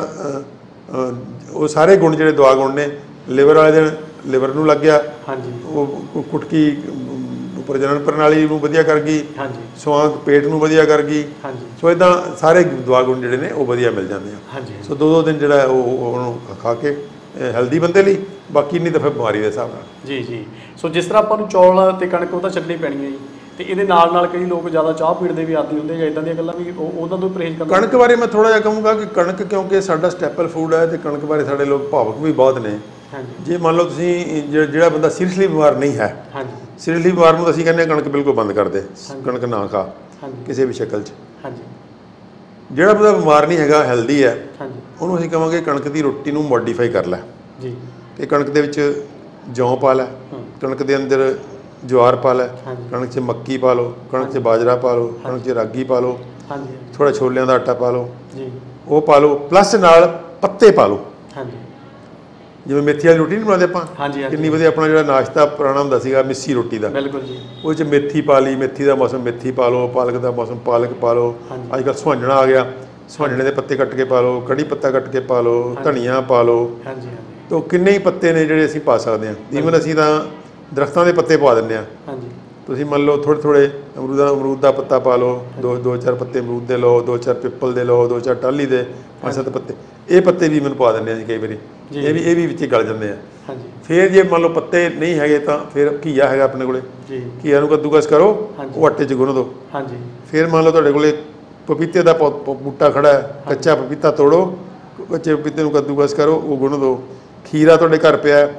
ਉਹ ਸਾਰੇ ਗੁਣ ਜਿਹੜੇ ਦਵਾ ਗੁਣ ਨੇ ਲਿਵਰ ਵਾਲੇ ਦਿਨ ਲਿਵਰ ਨੂੰ ਲੱਗ ਗਿਆ, ਹਾਂਜੀ ਉਹ ਕੁਟਕੀ ਪ੍ਰਜਨਨ ਪ੍ਰਣਾਲੀ ਨੂੰ ਵਧੀਆ ਕਰ ਗਈ, ਹਾਂਜੀ ਸਵਾਂਗ ਪੇਟ ਨੂੰ ਵਧੀਆ ਕਰ ਗਈ। ਹਾਂਜੀ ਸੋ ਇਦਾਂ ਸਾਰੇ ਦਵਾ ਗੁਣ ਜਿਹੜੇ ਨੇ ਉਹ ਵਧੀਆ ਮਿਲ ਜਾਂਦੇ ਆ। ਹਾਂਜੀ ਸੋ 2 ਦਿਨ ਜਿਹੜਾ ਉਹ ਉਹਨੂੰ ਖਾ ਕੇ ਹੈਲਦੀ ਬੰਦੇ ਲਈ, ਬਾਕੀ ਨਹੀਂ ਤਾਂ ਫਿਰ ਬਿਮਾਰੀ ਦੇ ਹਿਸਾਬ ਨਾਲ। ਜੀ ਜੀ। ਸੋ ਜਿਸ ਤਰ੍ਹਾਂ ਆਪਾਂ ਨੂੰ ਚੌਲ ਤੇ ਕਣਕ ਉਹ ਤਾਂ ਛੱਡਣੀ ਪੈਣੀ ਹੈ ਜੀ, ਤੇ ਇਹਦੇ ਨਾਲ ਨਾਲ ਕਈ ਲੋਕ ਜ਼ਿਆਦਾ ਚਾਹ ਪੀਣ ਦੇ ਵੀ ਆਦੀ ਹੁੰਦੇ ਜਾਂ ਇਦਾਂ ਦੀਆਂ ਗੱਲਾਂ ਵੀ ਉਹਨਾਂ ਤੋਂ ਪਰਹੇਜ਼ ਕਰਨਾ। ਕਣਕ ਬਾਰੇ ਮੈਂ ਥੋੜਾ ਜਿਹਾ ਕਹੂੰਗਾ ਕਿ ਕਣਕ ਕਿਉਂਕਿ ਸਾਡਾ ਸਟੈਪਲ ਫੂਡ ਹੈ ਤੇ ਕਣਕ ਬਾਰੇ ਸਾਡੇ ਲੋਕ ਭਾਵੁਕ ਵੀ ਬਹੁਤ ਨੇ। ਹਾਂਜੀ ਜੇ ਮੰਨ ਲਓ ਤੁਸੀਂ ਜਿਹੜਾ ਬੰਦਾ ਸੀਰੀਅਸਲੀ ਬਿਮਾਰ ਨਹੀਂ ਹੈ, ਹਾਂਜੀ ਸੀਰੀਅਸਲੀ ਬਿਮਾਰ ਨੂੰ ਅਸੀਂ ਕਹਿੰਦੇ ਹਾਂ ਕਣਕ ਬਿਲਕੁਲ ਬੰਦ ਕਰ ਦੇ, ਕਣਕ ਨਾ ਖਾ ਹਾਂਜੀ ਕਿਸੇ ਵੀ ਸ਼ਕਲ 'ਚ। ਹਾਂਜੀ ਜਿਹੜਾ ਬੰਦਾ ਬਿਮਾਰ ਨਹੀਂ ਹੈਗਾ, ਹੈਲਦੀ ਹੈ, ਹਾਂਜੀ ਉਹਨੂੰ ਅਸੀਂ ਕਹਾਂਗੇ ਕਣਕ ਦੀ ਰੋਟੀ ਨੂੰ ਮੋਡੀਫਾਈ ਕਰ ਲੈ ਜੀ ਤੇ ਕਣਕ ਦੇ ਵਿੱਚ ਜੌਂ ਪਾ ਲੈ, ਕਣਕ ਦੇ ਅੰਦਰ ਜਵਾਰ ਪਾ ਲੈ, ਹਾਂਜੀ ਕਣਕ 'ਚ ਮੱਕੀ ਪਾ ਲਓ, ਕਣਕ 'ਚ ਬਾਜਰਾ ਪਾ ਲਓ, ਕਣਕ 'ਚ ਰਾਗੀ ਪਾ ਲਓ, ਹਾਂਜੀ ਥੋੜਾ ਛੋਲਿਆਂ ਦਾ ਆਟਾ ਪਾ ਲਓ, ਜੀ ਉਹ ਪਾ ਲਓ, ਪਲੱਸ ਨਾਲ ਪੱਤੇ ਪਾ ਲਓ। ਹਾਂਜੀ ਜਿਵੇਂ ਮੇਥੀ ਵਾਲੀ ਰੋਟੀ ਨਹੀਂ ਬਣਾਉਂਦੇ ਆਪਾਂ, ਹਾਂਜੀ ਹਾਂਜੀ ਕਿੰਨੀ ਵਧੀਆ ਆਪਣਾ ਜਿਹੜਾ ਨਾਸ਼ਤਾ ਪੁਰਾਣਾ ਹੁੰਦਾ ਸੀਗਾ ਮਿੱਸੀ ਰੋਟੀ ਦਾ, ਬਿਲਕੁਲ ਜੀ ਉਹ 'ਚ ਮੇਥੀ ਪਾ ਲਈ, ਮੇਥੀ ਦਾ ਮੌਸਮ ਮੇਥੀ ਪਾ ਲਓ, ਪਾਲਕ ਦਾ ਮੌਸਮ ਪਾਲਕ ਪਾ ਲਓ। ਹਾਂਜੀ ਅੱਜ ਕੱਲ੍ਹ ਸੁਹਾਂਜਣਾ ਆ ਗਿਆ, ਸੁਹਾਂਜਣੇ ਦੇ ਪੱਤੇ ਕੱਟ ਕੇ ਪਾ ਲਓ, ਕੜੀ ਪੱਤਾ ਕੱਟ ਕੇ ਪਾ ਲਓ, ਧਨੀਆ ਪਾ ਲਓ। ਹਾਂਜੀ ਹਾਂਜੀ ਤੋ ਕਿੰਨੇ ਹੀ ਪੱਤੇ ਨੇ ਜਿਹੜੇ ਅਸੀਂ ਪਾ ਸਕਦੇ ਹਾਂ। ਈਵਨ ਅਸੀਂ ਤਾਂ ਦਰਖਤਾਂ ਦੇ ਪੱਤੇ ਪਾ ਦਿੰਦੇ ਹਾਂ। ਹਾਂਜੀ ਤੁਸੀਂ ਮੰਨ ਲਓ ਥੋੜ੍ਹੇ ਅਮਰੂਦ ਦਾ ਪੱਤਾ ਪਾ ਲਓ, 2-4 ਪੱਤੇ ਅਮਰੂਦ ਦੇ ਲਓ, 2-4 ਪਿੱਪਲ ਦੇ ਲਓ, 2-4 ਟਾਹਲੀ ਦੇ, 5-7 ਪੱਤੇ, ਇਹ ਪੱਤੇ ਵੀ ਮੈਨੂੰ ਪਾ ਦਿੰਦੇ ਹਾਂ ਜੀ ਕਈ ਵਾਰੀ। ਇਹ ਵੀ ਵਿੱਚ ਗਲ ਜਾਂਦੇ ਆ। ਹਾਂਜੀ ਫਿਰ ਜੇ ਮੰਨ ਲਓ ਪੱਤੇ ਨਹੀਂ ਹੈਗੇ ਤਾਂ ਫਿਰ ਘੀਆ ਹੈਗਾ ਆਪਣੇ ਕੋਲੇ, ਜੀ ਘੀਆ ਨੂੰ ਕੱਦੂਕਸ ਕਰੋ, ਉਹ ਆਟੇ 'ਚ ਗੁੰਨ ਦਿਓ। ਹਾਂਜੀ ਫਿਰ ਮੰਨ ਲਓ ਤੁਹਾਡੇ ਕੋਲੇ ਪਪੀਤੇ ਦਾ ਬੂਟਾ ਖੜਾ ਹੈ, ਕੱਚਾ ਪਪੀਤਾ ਤੋੜੋ, ਕੱਚੇ ਪਪੀਤੇ ਨੂੰ ਕੱਦੂਕਸ ਕਰੋ, ਉਹ ਗੁੰਨ ਦਿਓ। ਖੀਰਾ ਤੁਹਾਡੇ ਘਰ ਪਿਆ,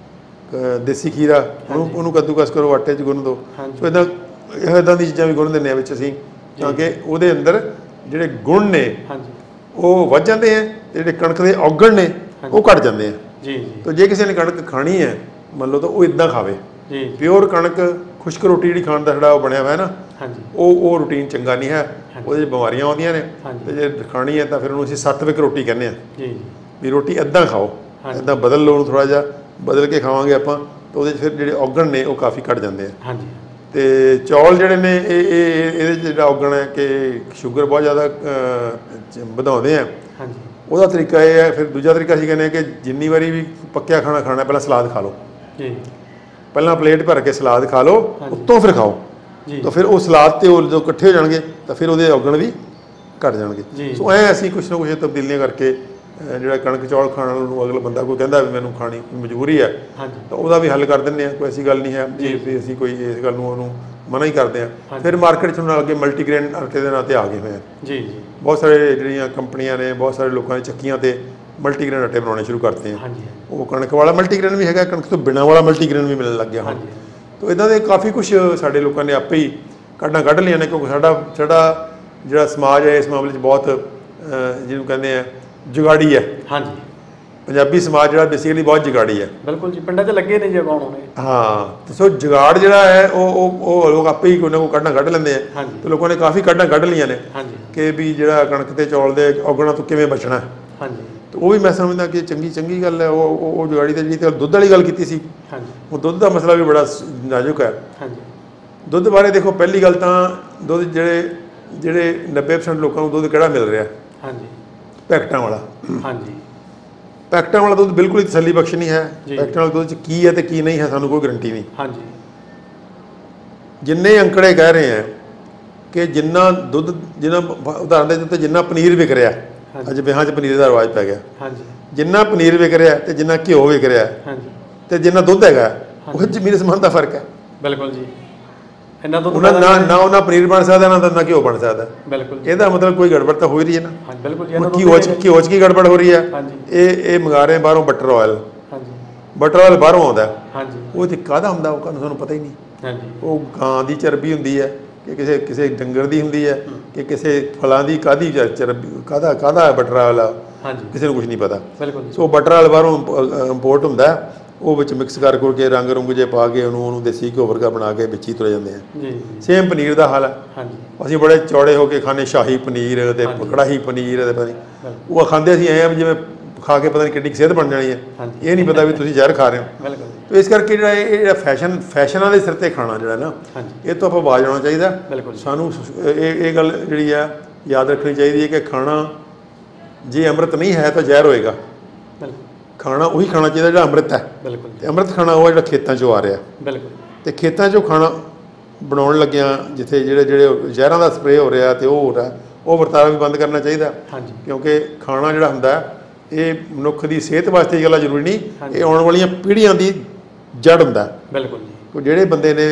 ਦੇਸੀ ਖੀਰਾ, ਉਹਨੂੰ ਕੱਦੂਕਸ ਕਰੋ, ਆਟੇ 'ਚ ਗੁੰਨ ਦਿਓ। ਸੋ ਇੱਦਾਂ ਦੀ ਚੀਜ਼ਾਂ ਵੀ ਗੁੰਨ ਦਿੰਦੇ ਆ ਵਿੱਚ ਅਸੀਂ, ਤਾਂ ਕਿ ਉਹਦੇ ਅੰਦਰ ਜਿਹੜੇ ਗੁਣ ਨੇ ਹਾਂਜੀ ਉਹ ਵੱਧ ਜਾਂਦੇ ਆ, ਤੇ ਜਿਹੜੇ ਕਣਕ ਦੇ ਔਗਣ ਨੇ ਉਹ ਘਟ ਜਾਂਦੇ ਆ। ਜੀ ਜੀ ਤਾਂ ਜੇ ਕਿਸੇ ਨੇ ਕਣਕ ਖਾਣੀ ਹੈ ਮੰਨ ਲਓ ਤਾਂ ਉਹ ਇਦਾਂ ਖਾਵੇ। ਜੀ ਪਿਓਰ ਕਣਕ ਖੁਸ਼ਕ ਰੋਟੀ ਜਿਹੜੀ ਖਾਣ ਦਾ ਜਿਹੜਾ ਉਹ ਬਣਿਆ ਹੋਇਆ ਨਾ, ਹਾਂਜੀ ਉਹ ਰੂਟੀਨ ਚੰਗਾ ਨਹੀਂ ਹੈ, ਉਹਦੇ 'ਚ ਬਿਮਾਰੀਆਂ ਆਉਂਦੀਆਂ ਨੇ। ਹਾਂਜੀ ਤੇ ਜੇ ਖਾਣੀ ਹੈ ਤਾਂ ਫਿਰ ਉਹਨੂੰ ਅਸੀਂ ਸਾਤਵਿਕ ਰੋਟੀ ਕਹਿੰਦੇ ਆ, ਜੀ ਜੀ ਵੀ ਰੋਟੀ ਇੱਦਾਂ ਖਾਓ, ਇੱਦਾਂ ਬਦਲ ਲਓ ਉਹਨੂੰ, ਥੋੜ੍ਹਾ ਜਿਹਾ ਬਦਲ ਕੇ ਖਾਵਾਂਗੇ ਆਪਾਂ ਤਾਂ ਉਹਦੇ 'ਚ ਫਿਰ ਜਿਹੜੇ ਔਗਣ ਨੇ ਉਹ ਕਾਫੀ ਘਟ ਜਾਂਦੇ ਆ। ਹਾਂਜੀ ਤੇ ਚੌਲ ਜਿਹੜੇ ਨੇ ਇਹਦੇ 'ਚ ਜਿਹੜਾ ਔਗਣ ਹੈ ਕਿ ਸ਼ੂਗਰ ਬਹੁਤ ਜ਼ਿਆਦਾ ਵਧਾਉਂਦੇ ਆ। ਹਾਂਜੀ ਉਹਦਾ ਤਰੀਕਾ ਇਹ ਹੈ। ਫਿਰ ਦੂਜਾ ਤਰੀਕਾ ਅਸੀਂ ਕਹਿੰਦੇ ਹਾਂ ਕਿ ਜਿੰਨੀ ਵਾਰੀ ਵੀ ਪੱਕਿਆ ਖਾਣਾ ਖਾਣਾ, ਪਹਿਲਾਂ ਸਲਾਦ ਖਾ ਲਓ। ਜੀ ਪਹਿਲਾਂ ਪਲੇਟ ਭਰ ਕੇ ਸਲਾਦ ਖਾ ਲਓ, ਉੱਤੋਂ ਫਿਰ ਖਾਓ। ਜੀ ਤਾਂ ਫਿਰ ਉਹ ਸਲਾਦ ਤੇ ਉਹ ਜਦੋਂ ਇਕੱਠੇ ਹੋ ਜਾਣਗੇ ਤਾਂ ਫਿਰ ਉਹਦੇ ਔਗਣ ਵੀ ਘਟ ਜਾਣਗੇ। ਸੋ ਐਂ ਅਸੀਂ ਕੁਛ ਨਾ ਕੁਛ ਤਬਦੀਲੀਆਂ ਕਰਕੇ ਜਿਹੜਾ ਕਣਕ ਚੌਲ ਖਾਣ ਨੂੰ ਅਗਲਾ ਬੰਦਾ ਕੋਈ ਕਹਿੰਦਾ ਵੀ ਮੈਨੂੰ ਖਾਣੀ ਮਜਬੂਰੀ ਹੈ, ਤਾਂ ਉਹਦਾ ਵੀ ਹੱਲ ਕਰ ਦਿੰਦੇ ਆ। ਕੋਈ ਐਸੀ ਗੱਲ ਨਹੀਂ ਹੈ ਵੀ ਅਸੀਂ ਕੋਈ ਇਸ ਗੱਲ ਨੂੰ ਉਹਨੂੰ ਮਨਾ ਹੀ ਕਰਦੇ ਹਾਂ। ਫਿਰ ਮਾਰਕੀਟ 'ਚ ਹੁਣ ਅੱਗੇ ਮਲਟੀਗ੍ਰੇਨ ਆਟੇ ਦੇ ਨਾਂ 'ਤੇ ਆ ਗਏ ਹੋਏ ਆ। ਜੀ ਜੀ ਬਹੁਤ ਸਾਰੇ ਜਿਹੜੀਆਂ ਕੰਪਨੀਆਂ ਨੇ, ਬਹੁਤ ਸਾਰੇ ਲੋਕਾਂ ਨੇ ਚੱਕੀਆਂ 'ਤੇ ਮਲਟੀਗ੍ਰੇਨ ਆਟੇ ਬਣਾਉਣੇ ਸ਼ੁਰੂ ਕਰਤੇ ਆ। ਉਹ ਕਣਕ ਵਾਲਾ ਮਲਟੀਗ੍ਰੇਨ ਵੀ ਹੈਗਾ, ਕਣਕ ਤੋਂ ਬਿਨਾਂ ਵਾਲਾ ਮਲਟੀਗ੍ਰੇਨ ਵੀ ਮਿਲਣ ਲੱਗ ਗਿਆ ਹੁਣ। ਤਾਂ ਇੱਦਾਂ ਦੇ ਕਾਫੀ ਕੁਛ ਸਾਡੇ ਲੋਕਾਂ ਨੇ ਆਪੇ ਹੀ ਕੱਢ ਲਈਆਂ ਨੇ, ਕਿਉਂਕਿ ਸਾਡਾ ਜਿਹੜਾ ਸਮਾਜ ਹੈ ਇਸ ਮਾਮਲੇ 'ਚ ਬਹੁਤ ਜਿਹਨੂੰ ਕਹਿੰਦੇ ਆ ਜੁਗਾੜੀ ਹੈ। ਹਾਂਜੀ ਪੰਜਾਬੀ ਸਮਾਜ ਜਿਹੜਾ ਬੇਸਿਕਲੀ ਬਹੁਤ ਜੁਗਾੜੀ ਹੈ। ਬਿਲਕੁਲ ਜੀ, ਪਿੰਡਾਂ 'ਚ ਲੱਗੇ ਨੇ ਜਗਾਉਣ ਉਹਨੇ। ਹਾਂ, ਸੋ ਜੁਗਾੜ ਜਿਹੜਾ ਹੈ ਉਹ ਲੋਕ ਆਪੇ ਹੀ ਕੋਈ ਨਾ ਕੋਈ ਕੱਢ ਲੈਂਦੇ ਆ। ਤੇ ਲੋਕਾਂ ਨੇ ਕਾਫੀ ਕੱਢ ਲਈਆਂ ਨੇ ਕਿ ਵੀ ਜਿਹੜਾ ਕਣਕ ਤੇ ਚੌਲ ਦੇ ਔਗਣਾਂ ਤੋਂ ਕਿਵੇਂ ਬਚਣਾ। ਹਾਂਜੀ, ਤੇ ਉਹ ਵੀ ਮੈਂ ਸਮਝਦਾ ਕਿ ਚੰਗੀ ਗੱਲ ਹੈ। ਉਹ ਜੁਗਾੜੀ ਤੇ ਜਿਹੜੀ ਦੁੱਧ ਵਾਲੀ ਗੱਲ ਕੀਤੀ ਸੀ, ਉਹ ਦੁੱਧ ਦਾ ਮਸਲਾ ਵੀ ਬੜਾ ਨਾਜ਼ੁਕ ਹੈ। ਦੁੱਧ ਬਾਰੇ ਦੇਖੋ, ਪਹਿਲੀ ਗੱਲ ਤਾਂ ਦੁੱਧ ਜਿਹੜੇ 90% ਲੋਕਾਂ ਨੂੰ ਦੁੱਧ ਕਿਹੜਾ ਮਿਲ ਰਿਹਾ? ਪੈਕਟਾਂ ਵਾਲਾ। ਪੈਕਟਾਂ ਵਾਲਾ ਦੁੱਧ ਬਿਲਕੁਲ ਹੀ ਤਸੱਲੀ ਬਖਸ਼ ਨਹੀਂ ਹੈ। ਪੈਕਟਾਂ ਵਾਲੇ ਦੁੱਧ 'ਚ ਕੀ ਹੈ ਤੇ ਕੀ ਨਹੀਂ ਹੈ ਸਾਨੂੰ ਕੋਈ ਗਰੰਟੀ ਨਹੀਂ। ਜਿੰਨੇ ਅੰਕੜੇ ਕਹਿ ਰਹੇ ਹੈ ਕਿ ਜਿੰਨਾ ਉਦਾਹਰਨ ਦੇ ਦਿੱਤੇ, ਜਿੰਨਾ ਪਨੀਰ ਵਿਕ ਰਿਹਾ, ਅੱਜ ਵਿਆਹਾਂ 'ਚ ਪਨੀਰ ਦਾ ਰਿਵਾਜ ਪੈ ਗਿਆ, ਜਿੰਨਾ ਪਨੀਰ ਵਿਕ ਰਿਹਾ ਤੇ ਜਿੰਨਾ ਘਿਓ ਵਿਕ ਰਿਹਾ ਤੇ ਜਿੰਨਾ ਦੁੱਧ ਹੈਗਾ, ਉਹ ਜ਼ਮੀਨ ਅਸਮਾਨ ਦਾ ਫਰਕ ਹੈ। ਬਿਲਕੁਲ ਜੀ। ਨਾ ਉਹਨਾਂ ਪਨੀਰ ਬਣ ਸਕਦਾ, ਨਾ ਘਿਓ ਬਣ ਸਕਦਾ। ਇਹਦਾ ਮਤਲਬ ਕੋਈ ਗੜਬੜ ਤਾਂ ਹੋ ਹੀ ਰਹੀ ਹੈ ਨਾ। ਘਿਓ 'ਚ ਕੀ ਗੜਬੜ ਹੋ ਰਹੀ ਹੈ? ਇਹ ਮੰਗਾ ਰਹੇ ਬਾਹਰੋਂ ਬਟਰ ਆਇਲ। ਬਟਰ ਆਇਲ ਬਾਹਰੋਂ ਆਉਂਦਾ, ਉਹ 'ਚ ਕਾਹਦਾ ਹੁੰਦਾ ਉਹ ਸਾਨੂੰ ਪਤਾ ਹੀ ਨਹੀਂ। ਉਹ ਗਾਂ ਦੀ ਚਰਬੀ ਹੁੰਦੀ ਹੈ ਕਿ ਕਿਸੇ ਡੰਗਰ ਦੀ ਹੁੰਦੀ ਹੈ ਕਿ ਕਿਸੇ ਫਲਾਂ ਦੀ, ਕਾਹਦੀ ਚਰਬੀ, ਕਾਹਦਾ ਬਟਰ ਆਇਲ ਆ, ਕਿਸੇ ਨੂੰ ਕੁਝ ਨਹੀਂ ਪਤਾ। ਸੋ ਬਟਰ ਆਇਲ ਬਾਹਰੋਂ ਇੰਪੋਰਟ ਹੁੰਦਾ, ਉਹ ਵਿੱਚ ਮਿਕਸ ਕਰ ਕੇ ਰੰਗ ਰੁੰਗ ਜੇ ਪਾ ਕੇ ਉਹਨੂੰ ਦੇਸੀ ਘਿਓ ਵਰਗਾ ਬਣਾ ਕੇ ਵਿੱਚ ਹੀ ਤੁਰੇ ਜਾਂਦੇ ਆ। ਸੇਮ ਪਨੀਰ ਦਾ ਹਾਲ ਹੈ। ਅਸੀਂ ਬੜੇ ਚੌੜੇ ਹੋ ਕੇ ਖਾਂਦੇ ਸ਼ਾਹੀ ਪਨੀਰ ਤੇ ਕੜਾਹੀ ਪਨੀਰ ਤੇ ਪਤਾ ਨਹੀਂ, ਉਹ ਖਾਂਦੇ ਅਸੀਂ ਐਂ ਜਿਵੇਂ ਖਾ ਕੇ ਪਤਾ ਨਹੀਂ ਕਿੰਨੀ ਸਿਹਤ ਬਣ ਜਾਣੀ ਹੈ। ਇਹ ਨਹੀਂ ਪਤਾ ਵੀ ਤੁਸੀਂ ਜ਼ਹਿਰ ਖਾ ਰਹੇ ਹੋ। ਤੇ ਇਸ ਕਰਕੇ ਜਿਹੜਾ ਫੈਸ਼ਨਾਂ ਦੇ ਸਿਰ ਤੇ ਖਾਣਾ ਜਿਹੜਾ ਨਾ, ਇਹ ਤੋਂ ਆਪਾਂ ਬਾਜ਼ ਆਉਣਾ ਚਾਹੀਦਾ। ਸਾਨੂੰ ਇਹ ਗੱਲ ਜਿਹੜੀ ਆ ਯਾਦ ਰੱਖਣੀ ਚਾਹੀਦੀ ਹੈ ਕਿ ਖਾਣਾ ਜੇ ਅੰਮ੍ਰਿਤ ਨਹੀਂ ਹੈ ਤਾਂ ਜ਼ਹਿਰ ਹੋਏਗਾ। ਬਿਲਕੁਲ ਖਾਣਾ ਉਹੀ ਖਾਣਾ ਚਾਹੀਦਾ ਜਿਹੜਾ ਅੰਮ੍ਰਿਤ ਹੈ। ਬਿਲਕੁਲ ਤੇ ਅੰਮ੍ਰਿਤ ਖਾਣਾ ਉਹ ਜਿਹੜਾ ਖੇਤਾਂ 'ਚੋਂ ਆ ਰਿਹਾ। ਬਿਲਕੁਲ ਤੇ ਖੇਤਾਂ 'ਚੋਂ ਖਾਣਾ ਬਣਾਉਣ ਲੱਗਿਆਂ ਜਿੱਥੇ ਜਿਹੜੇ ਜ਼ਹਿਰਾਂ ਦਾ ਸਪਰੇਅ ਹੋ ਰਿਹਾ ਤੇ ਉਹ ਹੋ ਰਿਹਾ, ਉਹ ਵਰਤਾਰਾ ਵੀ ਬੰਦ ਕਰਨਾ ਚਾਹੀਦਾ। ਹਾਂਜੀ ਕਿਉਂਕਿ ਖਾਣਾ ਜਿਹੜਾ ਹੁੰਦਾ ਇਹ ਮਨੁੱਖ ਦੀ ਸਿਹਤ ਵਾਸਤੇ ਇਹ ਗੱਲਾਂ ਜ਼ਰੂਰੀ ਨਹੀਂ, ਇਹ ਆਉਣ ਵਾਲੀਆਂ ਪੀੜ੍ਹੀਆਂ ਦੀ ਜੜ ਹੁੰਦਾ। ਬਿਲकुल जी ਕੋਈ ਜਿਹੜੇ ਬੰਦੇ ਨੇ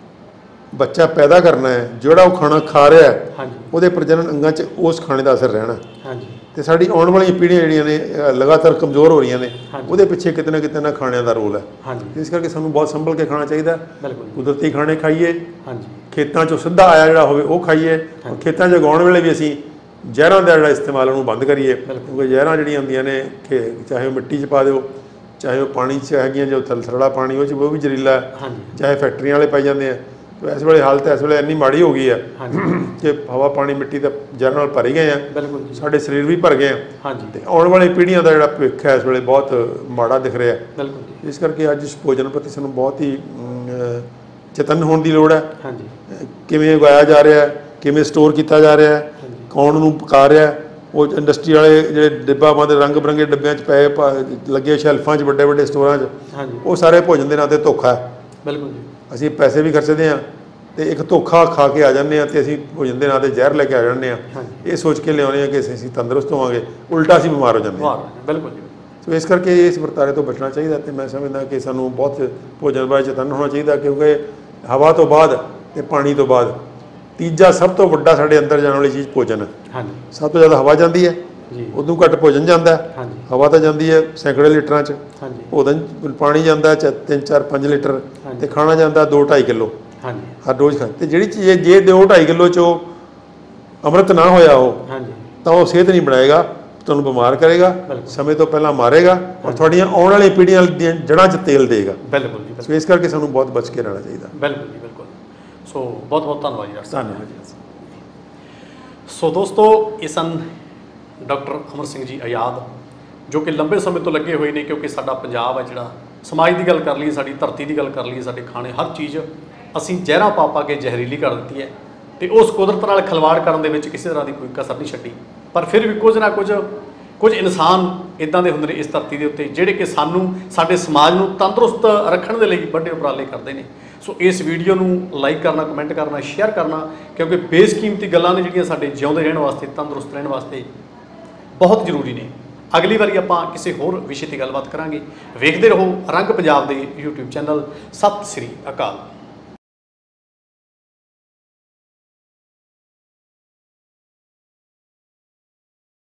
ਬੱਚਾ ਪੈਦਾ ਕਰਨਾ ਹੈ, ਜਿਹੜਾ ਉਹ ਖਾਣਾ ਖਾ ਰਿਹਾ ਹੈ, हाँ जी ਉਹਦੇ ਪ੍ਰਜਨਨ ਅੰਗਾਂ 'ਚ ਉਸ ਖਾਣੇ ਦਾ ਅਸਰ ਰਹਿਣਾ। हाँ जी ਤੇ ਸਾਡੀ ਆਉਣ ਵਾਲੀਆਂ ਪੀੜ੍ਹੀਆਂ ਜਿਹੜੀਆਂ ਨੇ ਲਗਾਤਾਰ ਕਮਜ਼ੋਰ ਹੋ ਰਹੀਆਂ ਨੇ, ਹਾਂਜੀ। ਉਹਦੇ ਪਿੱਛੇ ਕਿਤੇ ਨਾ ਖਾਣਿਆਂ ਦਾ ਰੋਲ ਹੈ। हाँ जी ਇਸ ਕਰਕੇ ਸਾਨੂੰ ਬਹੁਤ ਸੰਭਲ ਕੇ ਖਾਣਾ ਚਾਹੀਦਾ। बिल्कुल ਕੁਦਰਤੀ ਖਾਣੇ ਖਾਈਏ, हाँ जी ਖੇਤਾਂ 'ਚੋਂ ਸਿੱਧਾ ਆਇਆ ਜਿਹੜਾ ਹੋਵੇ ਉਹ ਖਾਈਏ, ਔਰ ਖੇਤਾਂ 'ਚ ਉਗਾਉਣ ਵੇਲੇ ਵੀ ਅਸੀਂ ਜ਼ਹਿਰਾਂ ਦਾ ਜਿਹੜਾ ਇਸਤੇਮਾਲ ਉਹਨੂੰ ਬੰਦ ਕਰੀਏ। ਕਿਉਂਕਿ ਜ਼ਹਿਰਾਂ ਜਿਹੜੀਆਂ ਹੁੰਦੀਆਂ ਨੇ ਚਾਹੇ ਉਹ ਮਿੱਟੀ 'ਚ ਪਾ ਦਿਓ, ਚਾਹੇ ਉਹ ਪਾਣੀ 'ਚ ਹੈਗੀਆਂ, ਜੋ ਥਲੜਾ ਪਾਣੀ ਉਹ ਵੀ ਜ਼ਹਿਰੀਲਾ ਹੈ, हाँ जी ਚਾਹੇ ਫੈਕਟਰੀਆਂ ਵਾਲੇ ਪਾਈ ਜਾਂਦੇ ਆ। ਤੇ ਇਸ ਵੇਲੇ ਹਾਲਤ ਇਸ ਵੇਲੇ ਇੰਨੀ ਮਾੜੀ ਹੋ ਗਈ ਹੈ हाँ जी ਕਿ ਹਵਾ ਪਾਣੀ ਮਿੱਟੀ ਤਾਂ ਜ਼ਹਿਰ ਨਾਲ ਭਰ ਹੀ ਗਏ ਆ, बिल्कुल जी ਸਾਡੇ ਸਰੀਰ ਵੀ ਭਰ ਗਏ ਆ। हाँ जी ਤੇ ਆਉਣ ਵਾਲੀ ਪੀੜ੍ਹੀਆਂ ਦਾ ਜਿਹੜਾ ਭਵਿੱਖ ਹੈ ਇਸ ਵੇਲੇ ਬਹੁਤ ਮਾੜਾ ਦਿਖ ਰਿਹਾ। बिल्कुल जी ਇਸ ਕਰਕੇ ਅੱਜ ਇਸ ਭੋਜਨ ਪ੍ਰਤੀ ਸਾਨੂੰ ਬਹੁਤ ਹੀ ਚੇਤੰਨ ਹੋਣ ਦੀ ਲੋੜ ਹੈ। हाँ जी ਕਿਵੇਂ ਉਗਾਇਆ ਜਾ ਰਿਹਾ ਹੈ, ਕਿਵੇਂ ਸਟੋਰ ਕੀਤਾ ਜਾ ਰਿਹਾ ਹੈ, ਕੌਣ ਉਹਨੂੰ ਪਕਾ ਰਿਹਾ ਹੈ। ਉਹ ਇੰਡਸਟਰੀ ਵਾਲੇ ਜਿਹੜੇ ਡੱਬਾ ਬੰਦ ਰੰਗ ਬਰੰਗੇ ਡੱਬਿਆਂ 'ਚ ਪਏ ਲੱਗੇ ਸ਼ੈਲਫਾਂ 'ਚ ਵੱਡੇ ਵੱਡੇ ਸਟੋਰਾਂ 'ਚ, हाँ जी ਉਹ ਸਾਰੇ ਭੋਜਨ ਦੇ ਨਾਂ 'ਤੇ ਧੋਖਾ ਹੈ। बिल्कुल जी ਅਸੀਂ ਪੈਸੇ ਵੀ ਖਰਚਦੇ ਹਾਂ ਤੇ ਇੱਕ ਧੋਖਾ ਖਾ ਕੇ ਆ ਜਾਂਦੇ ਹਾਂ ਤੇ ਅਸੀਂ ਭੋਜਨ ਦੇ ਨਾਂ 'ਤੇ ਜ਼ਹਿਰ ਲੈ ਕੇ ਆ ਜਾਂਦੇ ਹਾਂ। ਹਾਂਜੀ ਇਹ ਸੋਚ ਕੇ ਲਿਆਉਂਦੇ ਹਾਂ ਕਿ ਅਸੀਂ ਤੰਦਰੁਸਤ ਹੋਵਾਂਗੇ, ਉਲਟਾ ਅਸੀਂ ਬਿਮਾਰ ਹੋ ਜਾਂਦੇ ਹਾਂ। वाह बिल्कुल जी ਸੋ ਇਸ ਕਰਕੇ ਇਸ ਵਰਤਾਰੇ ਤੋਂ ਬਚਣਾ ਚਾਹੀਦਾ। ਤੇ ਮੈਂ ਸਮਝਦਾ ਕਿ ਸਾਨੂੰ ਬਹੁਤ ਭੋਜਨ ਬਾਰੇ ਚੇਤੰਨ ਹੋਣਾ ਚਾਹੀਦਾ, ਕਿਉਂਕਿ ਹਵਾ ਤੋਂ ਬਾਅਦ ਤੇ ਪਾਣੀ ਤੋਂ ਬਾਅਦ ਤੀਜਾ ਸਭ ਤੋਂ ਵੱਡਾ ਸਾਡੇ ਅੰਦਰ ਜਾਣ ਵਾਲੀ ਚੀਜ਼ ਭੋਜਨ ਹੈ। हाँ जी ਸਭ ਤੋਂ ਜ਼ਿਆਦਾ ਹਵਾ ਜਾਂਦੀ ਹੈ, जी ਉਦੋਂ ਘੱਟ ਭੋਜਨ ਜਾਂਦਾ ਹੈ। हाँ जी ਹਵਾ ਤਾਂ ਜਾਂਦੀ ਹੈ ਸੈਂਕੜੇ ਲੀਟਰਾਂ 'ਚ, हाँ जी ਭੋਜਨ ਪਾਣੀ ਜਾਂਦਾ 3 4 5 ਲੀਟਰ, ਤੇ ਖਾਣਾ ਜਾਂਦਾ 2 2.5 ਕਿਲੋ हाँ जी ਹਰ ਰੋਜ਼ ਖਾਂ। ਤੇ ਜਿਹੜੀ ਚੀਜ਼ ਜੇ 2 2.5 ਕਿਲੋ 'ਚੋਂ ਅੰਮ੍ਰਿਤ ਨਾ ਹੋਇਆ ਹੋ हाँ जी ਤਾਂ ਉਹ ਸਿਹਤ ਨਹੀਂ ਬਣਾਏਗਾ, ਤੁਹਾਨੂੰ ਬਿਮਾਰ ਕਰੇਗਾ, ਬਿਲਕੁਲ। ਸਮੇਂ ਤੋਂ ਪਹਿਲਾਂ ਮਾਰੇਗਾ, ਔਰ ਤੁਹਾਡੀਆਂ ਆਉਣ ਵਾਲੀਆਂ ਪੀੜ੍ਹੀਆਂ ਦੀਆਂ ਜੜ੍ਹਾਂ 'ਚ ਤੇਲ ਦੇਗਾ। बिल्कुल जी ਸੋ ਇਸ ਕਰਕੇ ਸਾਨੂੰ ਬਹੁਤ ਬਚ ਕੇ ਰਹਿਣਾ ਚਾਹੀਦਾ। बिल्कुल जी बिल्कुल सो बहुत बहुत धन्यवाद जी डॉक्टर साहब। ਧੰਨਵਾਦ ਜੀ। ਸੋ ਦੋਸਤੋ ਇਹ ਸਨ ਡਾਕਟਰ ਅਮਰ ਸਿੰਘ ਜੀ ਆਜ਼ਾਦ, ਜੋ ਕਿ ਲੰਬੇ ਸਮੇਂ ਤੋਂ ਲੱਗੇ ਹੋਏ ਨੇ, ਕਿਉਂਕਿ ਸਾਡਾ ਪੰਜਾਬ ਹੈ ਜਿਹੜਾ ਸਮਾਜ ਦੀ ਗੱਲ ਕਰ ਲਈਏ, ਸਾਡੀ ਧਰਤੀ ਦੀ ਗੱਲ ਕਰ ਲਈਏ, ਸਾਡੇ ਖਾਣੇ ਹਰ ਚੀਜ਼ ਅਸੀਂ ਜ਼ਹਿਰਾਂ ਪਾ ਕੇ ਜ਼ਹਿਰੀਲੀ ਕਰ ਦਿੱਤੀ ਹੈ। ਤੇ ਉਸ ਕੁਦਰਤ ਨਾਲ ਖਿਲਵਾੜ ਕਰਨ ਦੇ ਵਿੱਚ ਕਿਸੇ ਤਰ੍ਹਾਂ ਦੀ ਕੋਈ ਕਸਰ ਨਹੀਂ ਛੱਡੀ। ਪਰ ਫਿਰ ਵੀ ਕੁਝ ਨਾ ਕੁਝ ਇਨਸਾਨ ਇੱਦਾਂ ਦੇ ਹੁੰਦੇ ਨੇ ਇਸ ਧਰਤੀ ਦੇ ਉੱਤੇ, ਜਿਹੜੇ ਕਿ ਸਾਨੂੰ ਸਾਡੇ ਸਮਾਜ ਨੂੰ ਤੰਦਰੁਸਤ ਰੱਖਣ ਦੇ ਲਈ ਵੱਡੇ ਉਪਰਾਲੇ ਕਰਦੇ ਨੇ। ਸੋ ਇਸ ਵੀਡੀਓ ਨੂੰ ਲਾਈਕ ਕਰਨਾ, ਕਮੈਂਟ ਕਰਨਾ, ਸ਼ੇਅਰ ਕਰਨਾ, ਕਿਉਂਕਿ ਬੇਸ਼ਕੀਮਤੀ ਗੱਲਾਂ ਨੇ ਜਿਹੜੀਆਂ ਸਾਡੇ ਜਿਉਂਦੇ ਰਹਿਣ ਵਾਸਤੇ, ਤੰਦਰੁਸਤ ਰਹਿਣ ਵਾਸਤੇ ਬਹੁਤ ਜ਼ਰੂਰੀ ਨੇ। ਅਗਲੀ ਵਾਰੀ ਆਪਾਂ ਕਿਸੇ ਹੋਰ ਵਿਸ਼ੇ 'ਤੇ ਗੱਲਬਾਤ ਕਰਾਂਗੇ। ਵੇਖਦੇ ਰਹੋ ਰੰਗ ਪੰਜਾਬ ਦੇ YouTube ਚੈਨਲ। ਸਤਿ ਸ੍ਰੀ ਅਕਾਲ।